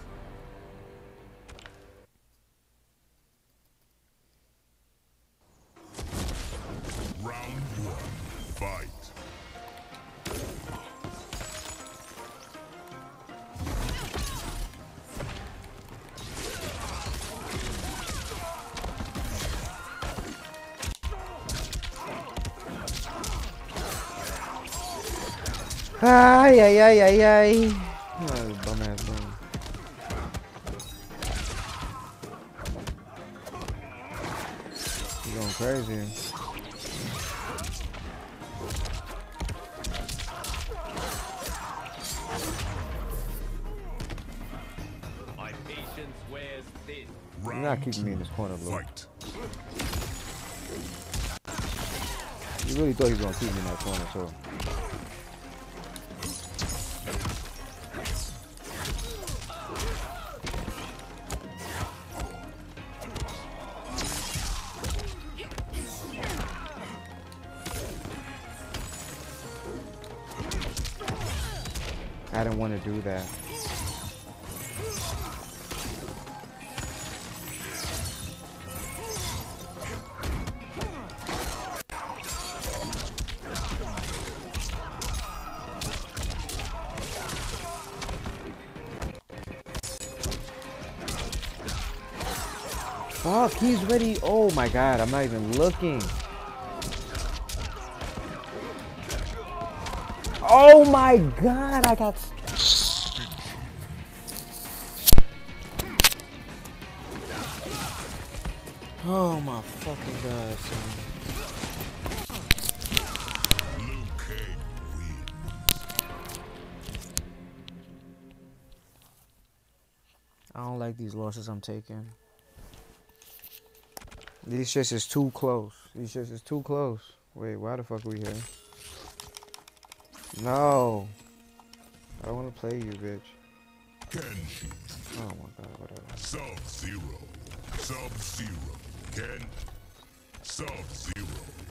Round one. Fight. Ay, ay, ay, ay, ay. Oh, bum ass bum. You going crazy. My patience wears thin. You're not keeping me in this corner, Luke. Fight. You really thought he was gonna keep me in that corner, too. I didn't want to do that. Fuck, he's ready. Oh my god, I'm not even looking. Oh my god, I got. Oh my fucking god, son. Liu Kang wins. I don't like these losses I'm taking. These shits is too close. These shits is too close. Wait, why the fuck are we here? No. I don't want to play you, bitch. Kenshi. Oh my god, whatever. Sub-Zero. Sub-Zero. Ken. Sub-Zero.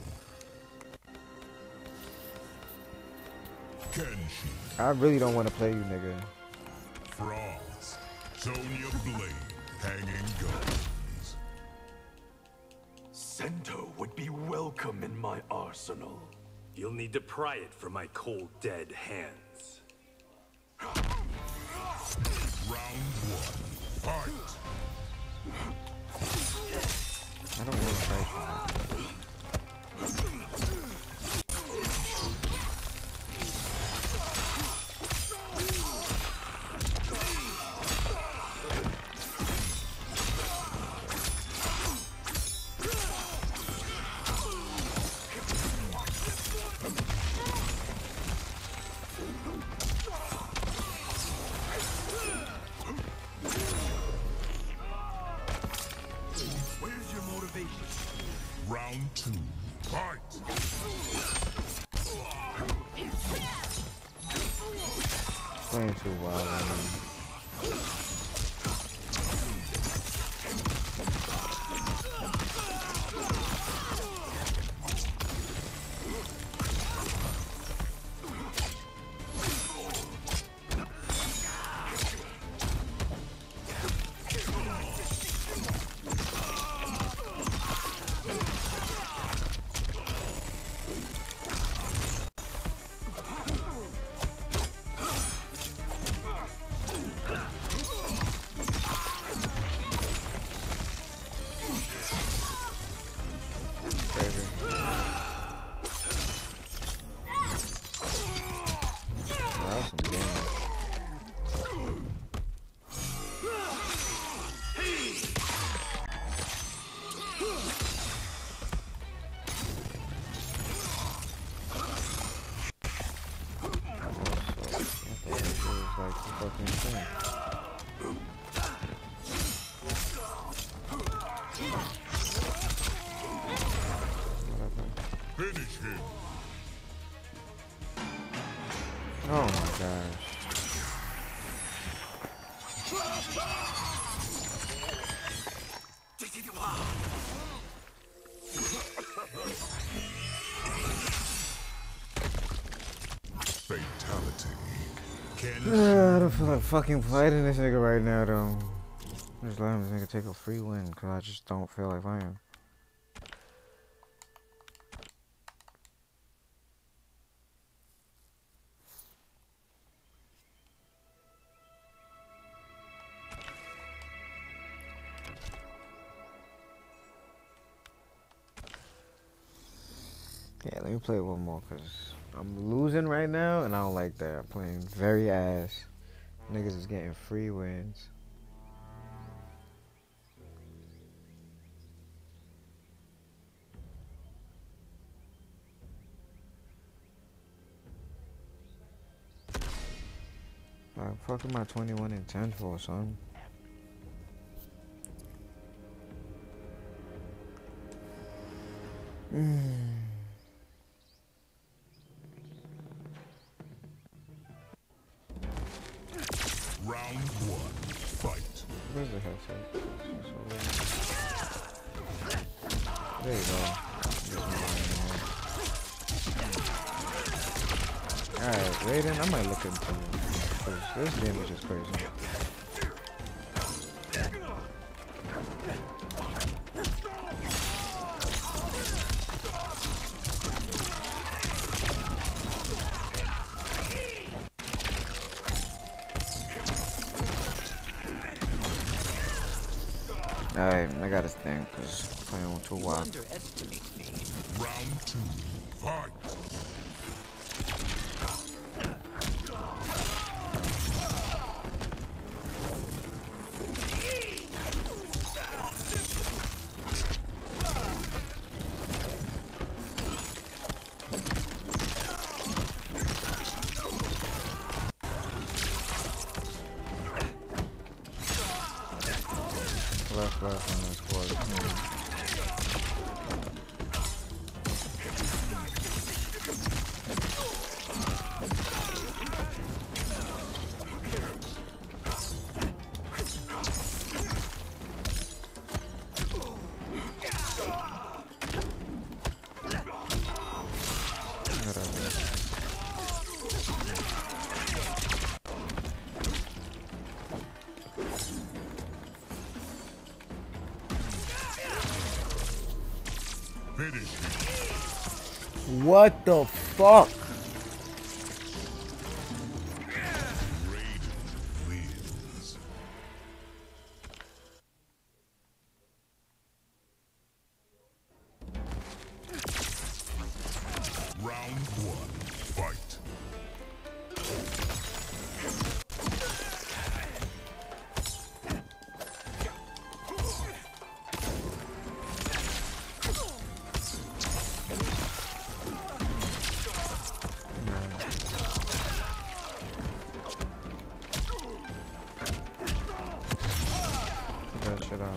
Kenshi. I really don't want to play you, nigga. Frost. Sonya Blade. Hanging guns. Sento would be welcome in my arsenal. You'll need to pry it from my cold, dead hands. Round one. Fight. I don't want to fight you. Round two. Fight. Playing too wild, I mean. Finish him. Oh my gosh. Fatality. Can I don't feel like fucking fighting this nigga right now, though. Just let him this nigga take a free win, because I just don't feel like fighting. Yeah, let me play one more, because I'm losing right now, and I don't like that. I'm playing very ass. Niggas is getting free wins. Like, fuck am I twenty-one and ten for, son? Mm. round one. Fight. Where's the headset? There you go. Alright, Raiden, I might look into you. Cause this damage is crazy. Alright, I got his thing, cause I'm playing with too wild. Round two. Fight. Left, left on this board. Finish him. What the fuck? Raiden wins. Round one. Fight. That shit out.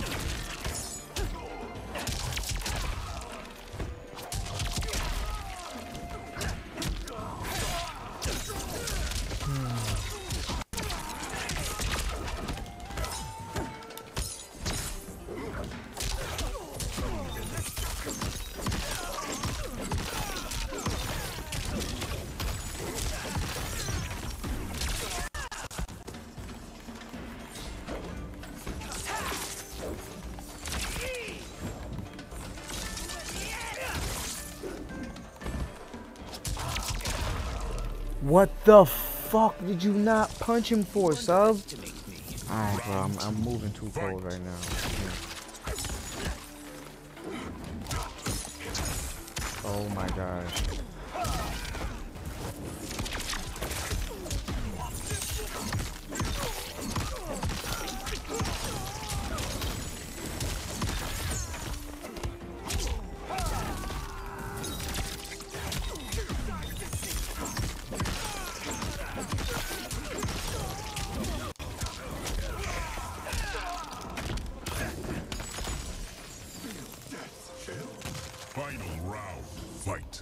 What the fuck did you not punch him for, sub? Alright, bro, I'm, I'm moving too cold right now. Oh my gosh. Fight.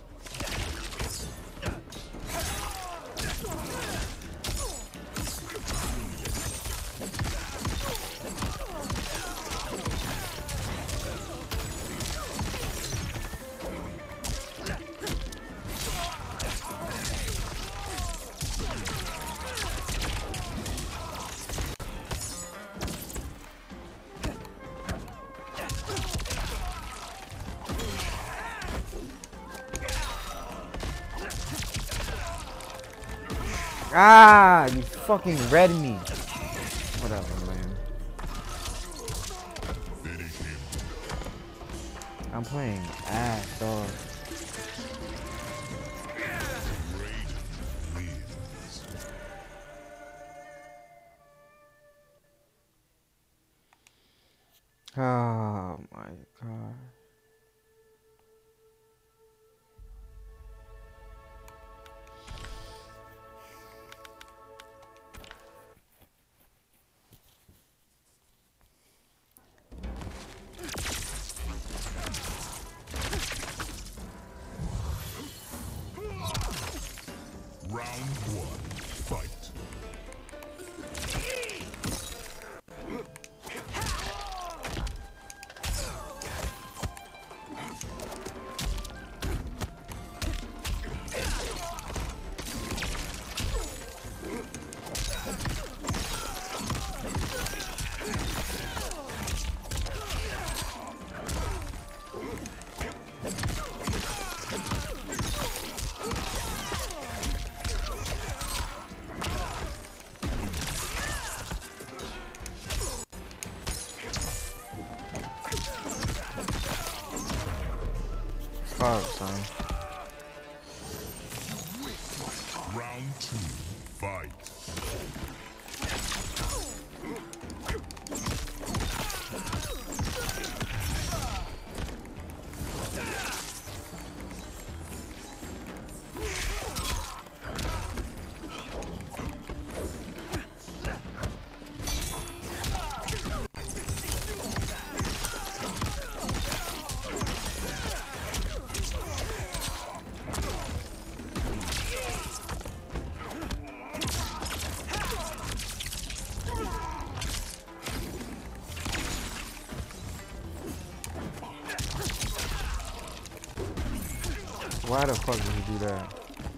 Ah, you fucking read me. Whatever, man. Finish him. I'm playing ass, dog. Raiden wins. Oh my god. Round one. Fight. Fuck, son. Round two. Fight. Why the fuck did he do that?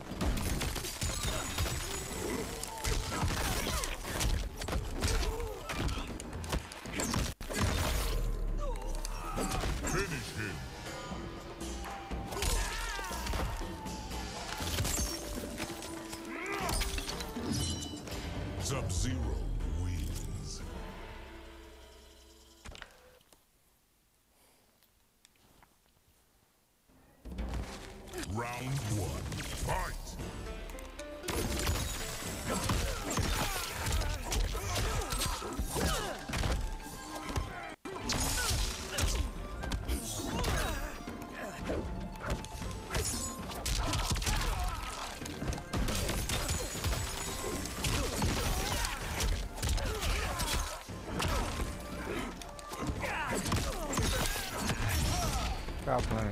Finish him. Sub-Zero wins. Round one. Fight. Stop playing.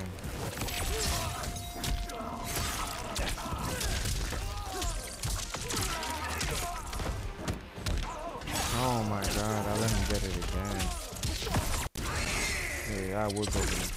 Oh my god, I let him get it again. Yeah, I would go for it.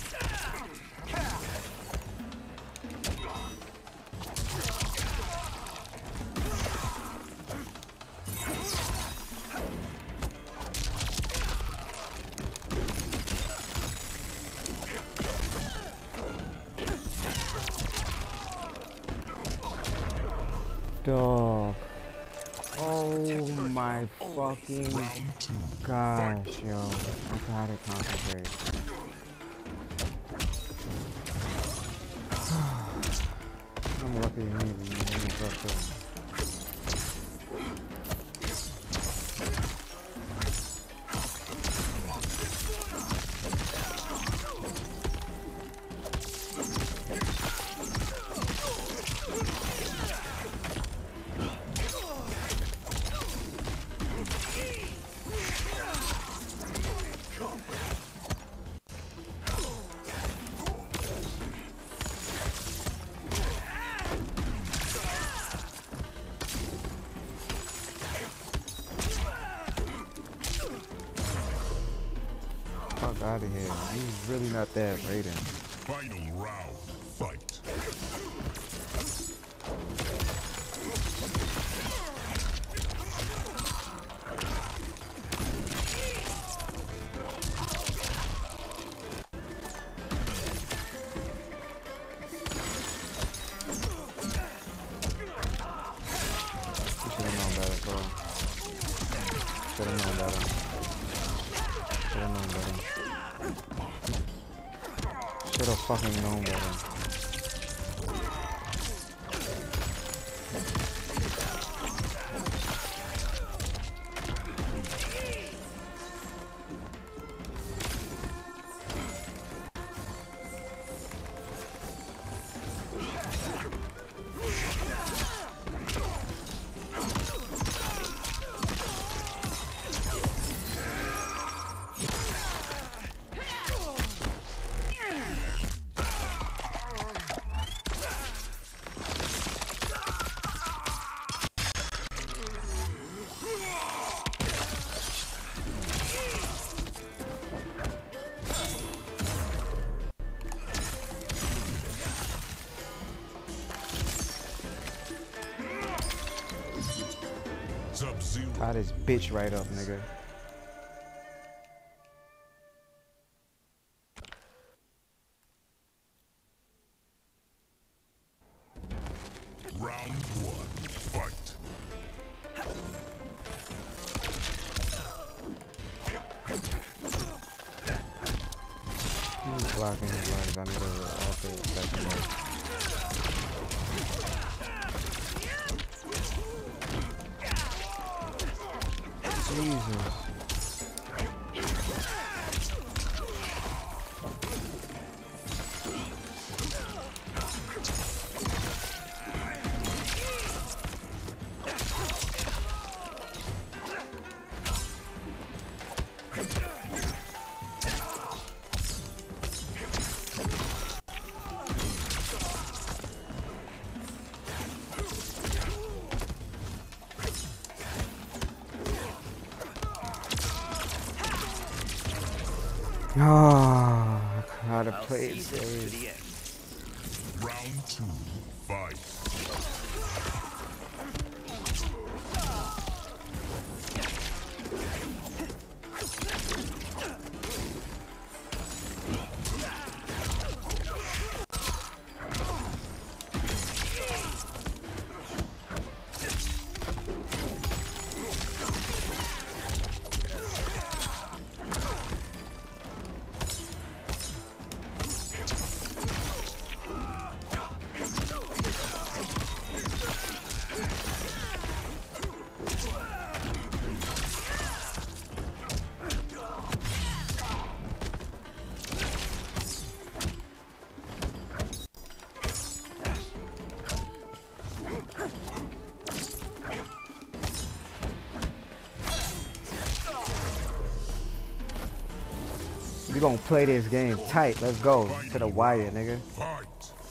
Dog. Oh my fucking gosh, yo. I gotta concentrate. I'm lucky he didn't fuck up. Fuck out of here. He's really not that Raiden. Final round. Fight. Should've known better. Should've known better. Should've fucking known better. Sub-Zero. Tie this bitch right up, nigga. Round one. Fight. He's blocking his legs. I need to off it second leg. Jesus. Oh, how to play it safe. Round two. Fight. We gonna play this game tight. Let's go to the wire, nigga. Fight.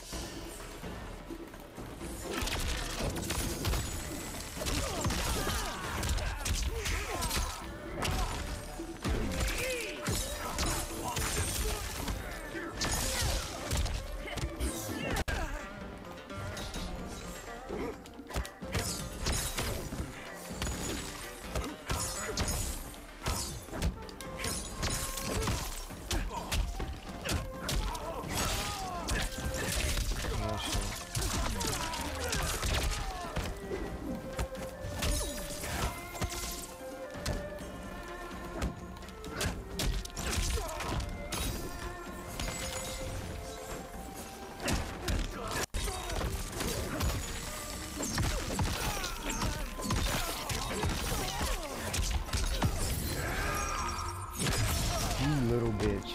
You little bitch.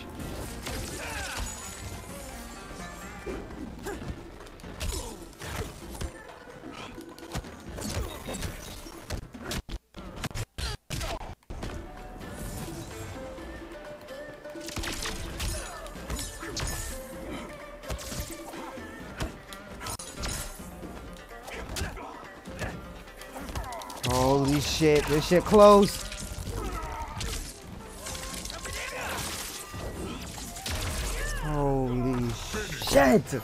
Holy shit, this shit close. shit!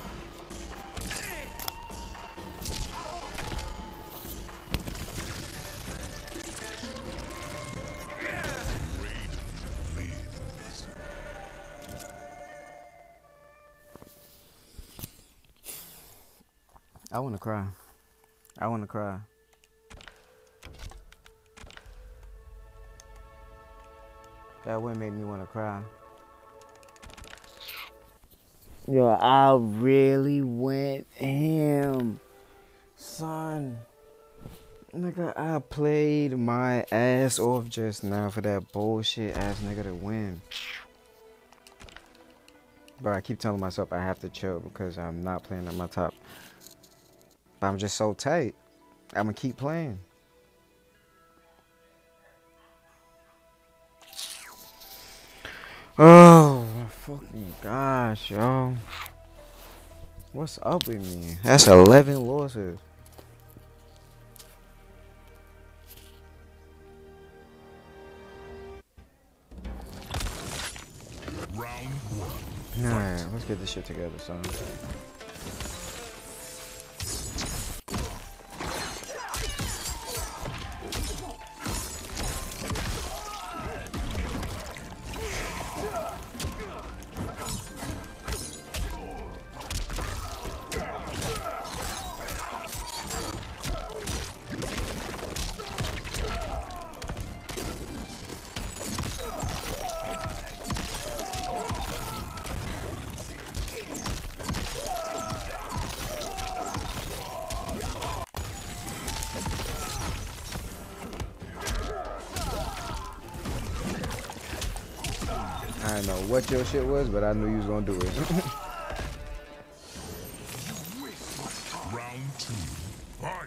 I wanna cry. I wanna cry. That win made me wanna cry. Yo, I really went ham, son. Nigga, I played my ass off just now for that bullshit ass nigga to win. But I keep telling myself I have to chill because I'm not playing at my top. But I'm just so tight. I'm gonna keep playing. Oh my fucking gosh, yo. What's up with me? That's eleven losses. Round one. Alright, let's get this shit together, son. I didn't know what your shit was, but I knew you was gonna do it. Round two. Fight.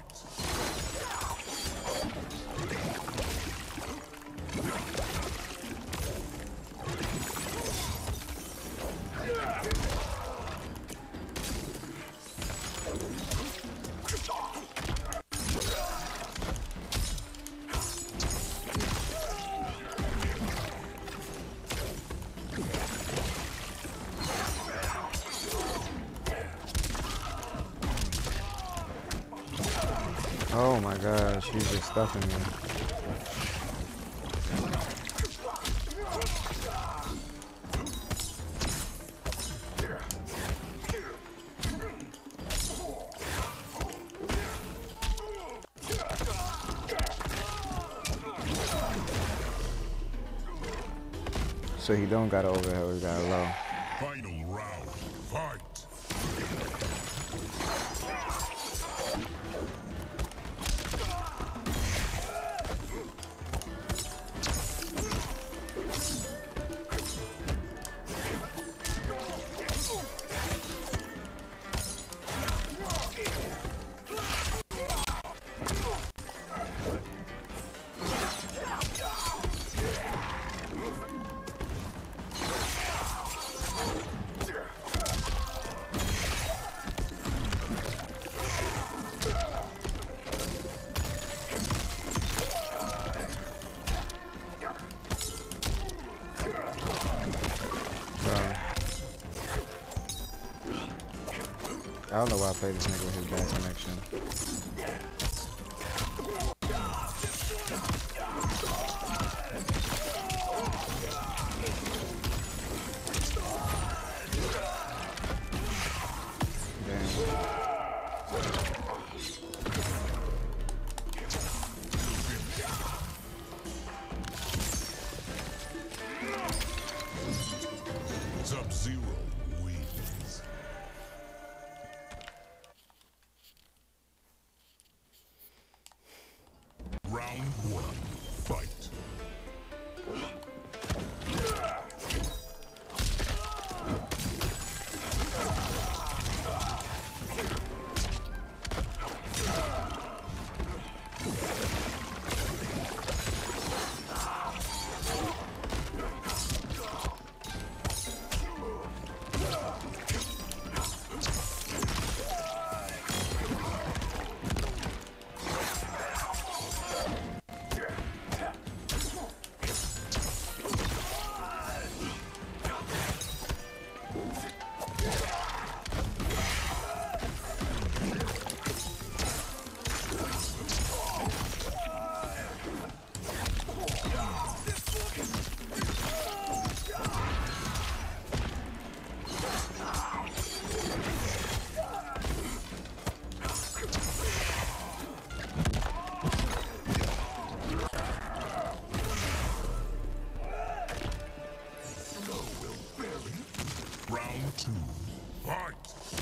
Oh my gosh, she's just stuffing me. So he don't got overhead, he got low. Final round. Fight. I don't know why I played this nigga with his bad connection. Sub-Zero wins. Round two. Fight.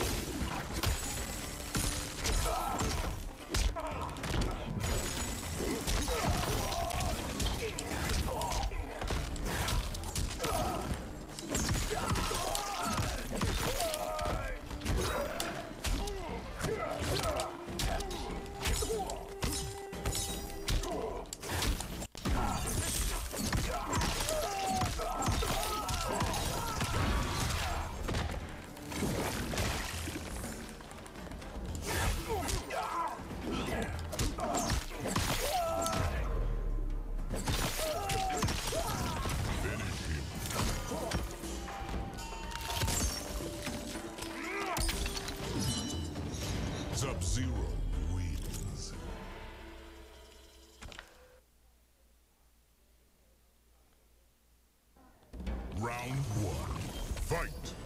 Sub-Zero wins. Round one. Fight.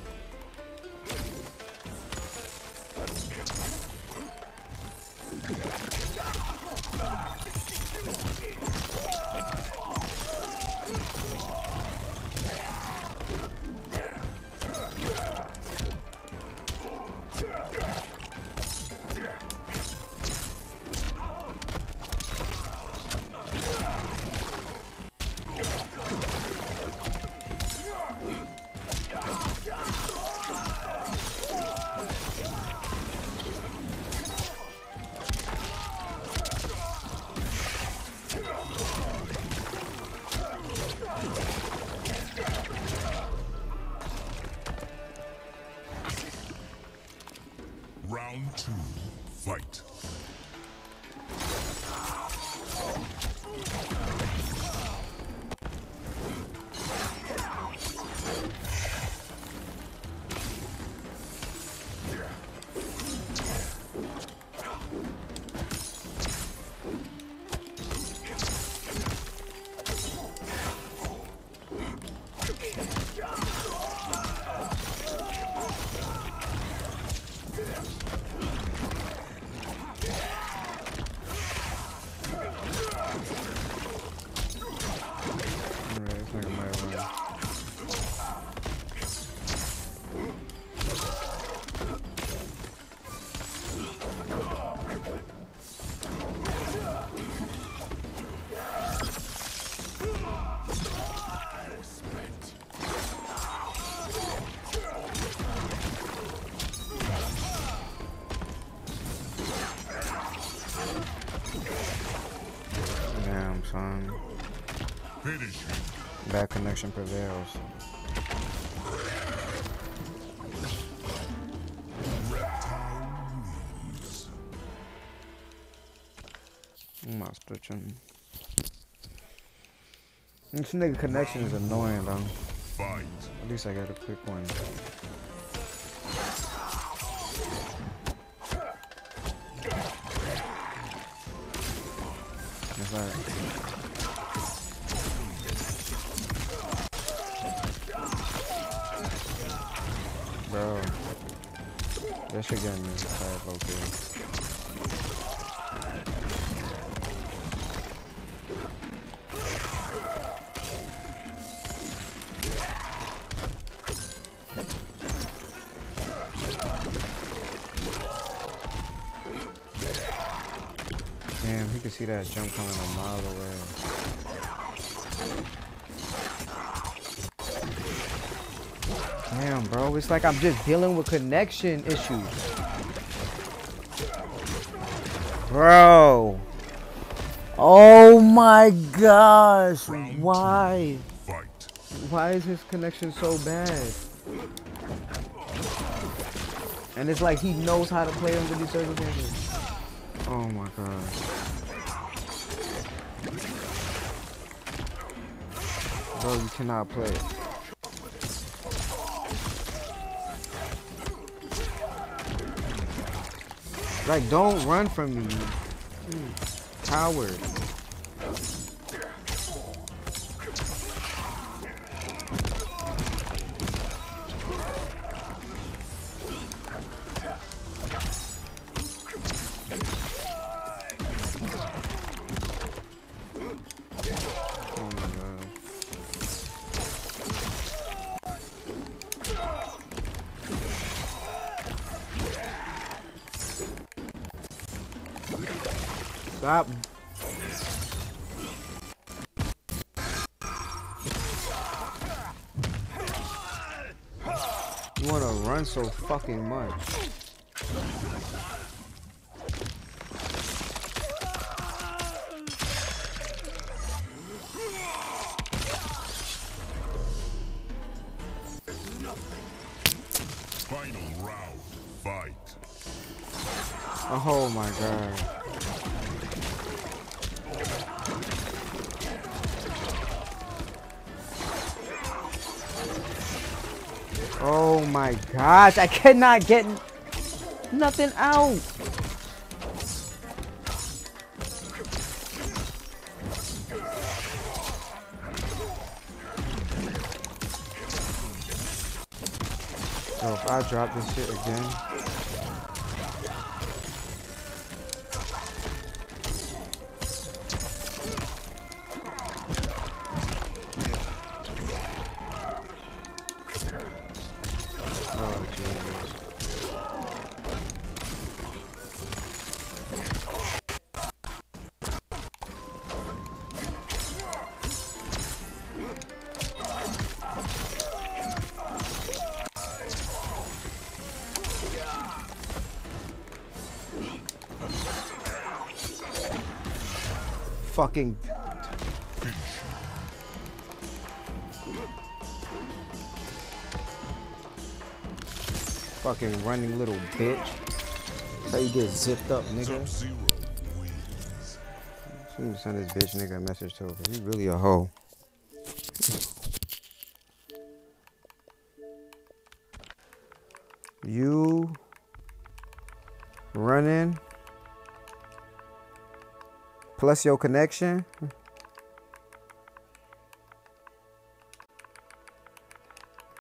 Round two. Fight. Damn, son. Finish. Bad connection prevails. I'm not switching. This nigga connection is annoying, though. Fight. At least I got a quick one. That's right. Bro, that shit got me tired, okay. Damn, he could see that jump coming a mile away. Damn, bro, it's like I'm just dealing with connection issues. Bro. Oh my gosh. Why? Fight. Why is his connection so bad? And it's like he knows how to play under these circumstances. Oh my god. Bro, you cannot play it. Like, don't run from me. Mm, coward. Stop. You wanna run so fucking much. Final round. Fight. Oh my god. Oh my gosh, I cannot get nothing out. So if I drop this shit again. Oh, Jesus. Fucking fucking running little bitch. That's how you get zipped up, nigga. Sub-Zero wins. Let me send this bitch nigga a message to her, cause he's really a hoe. You running plus your connection.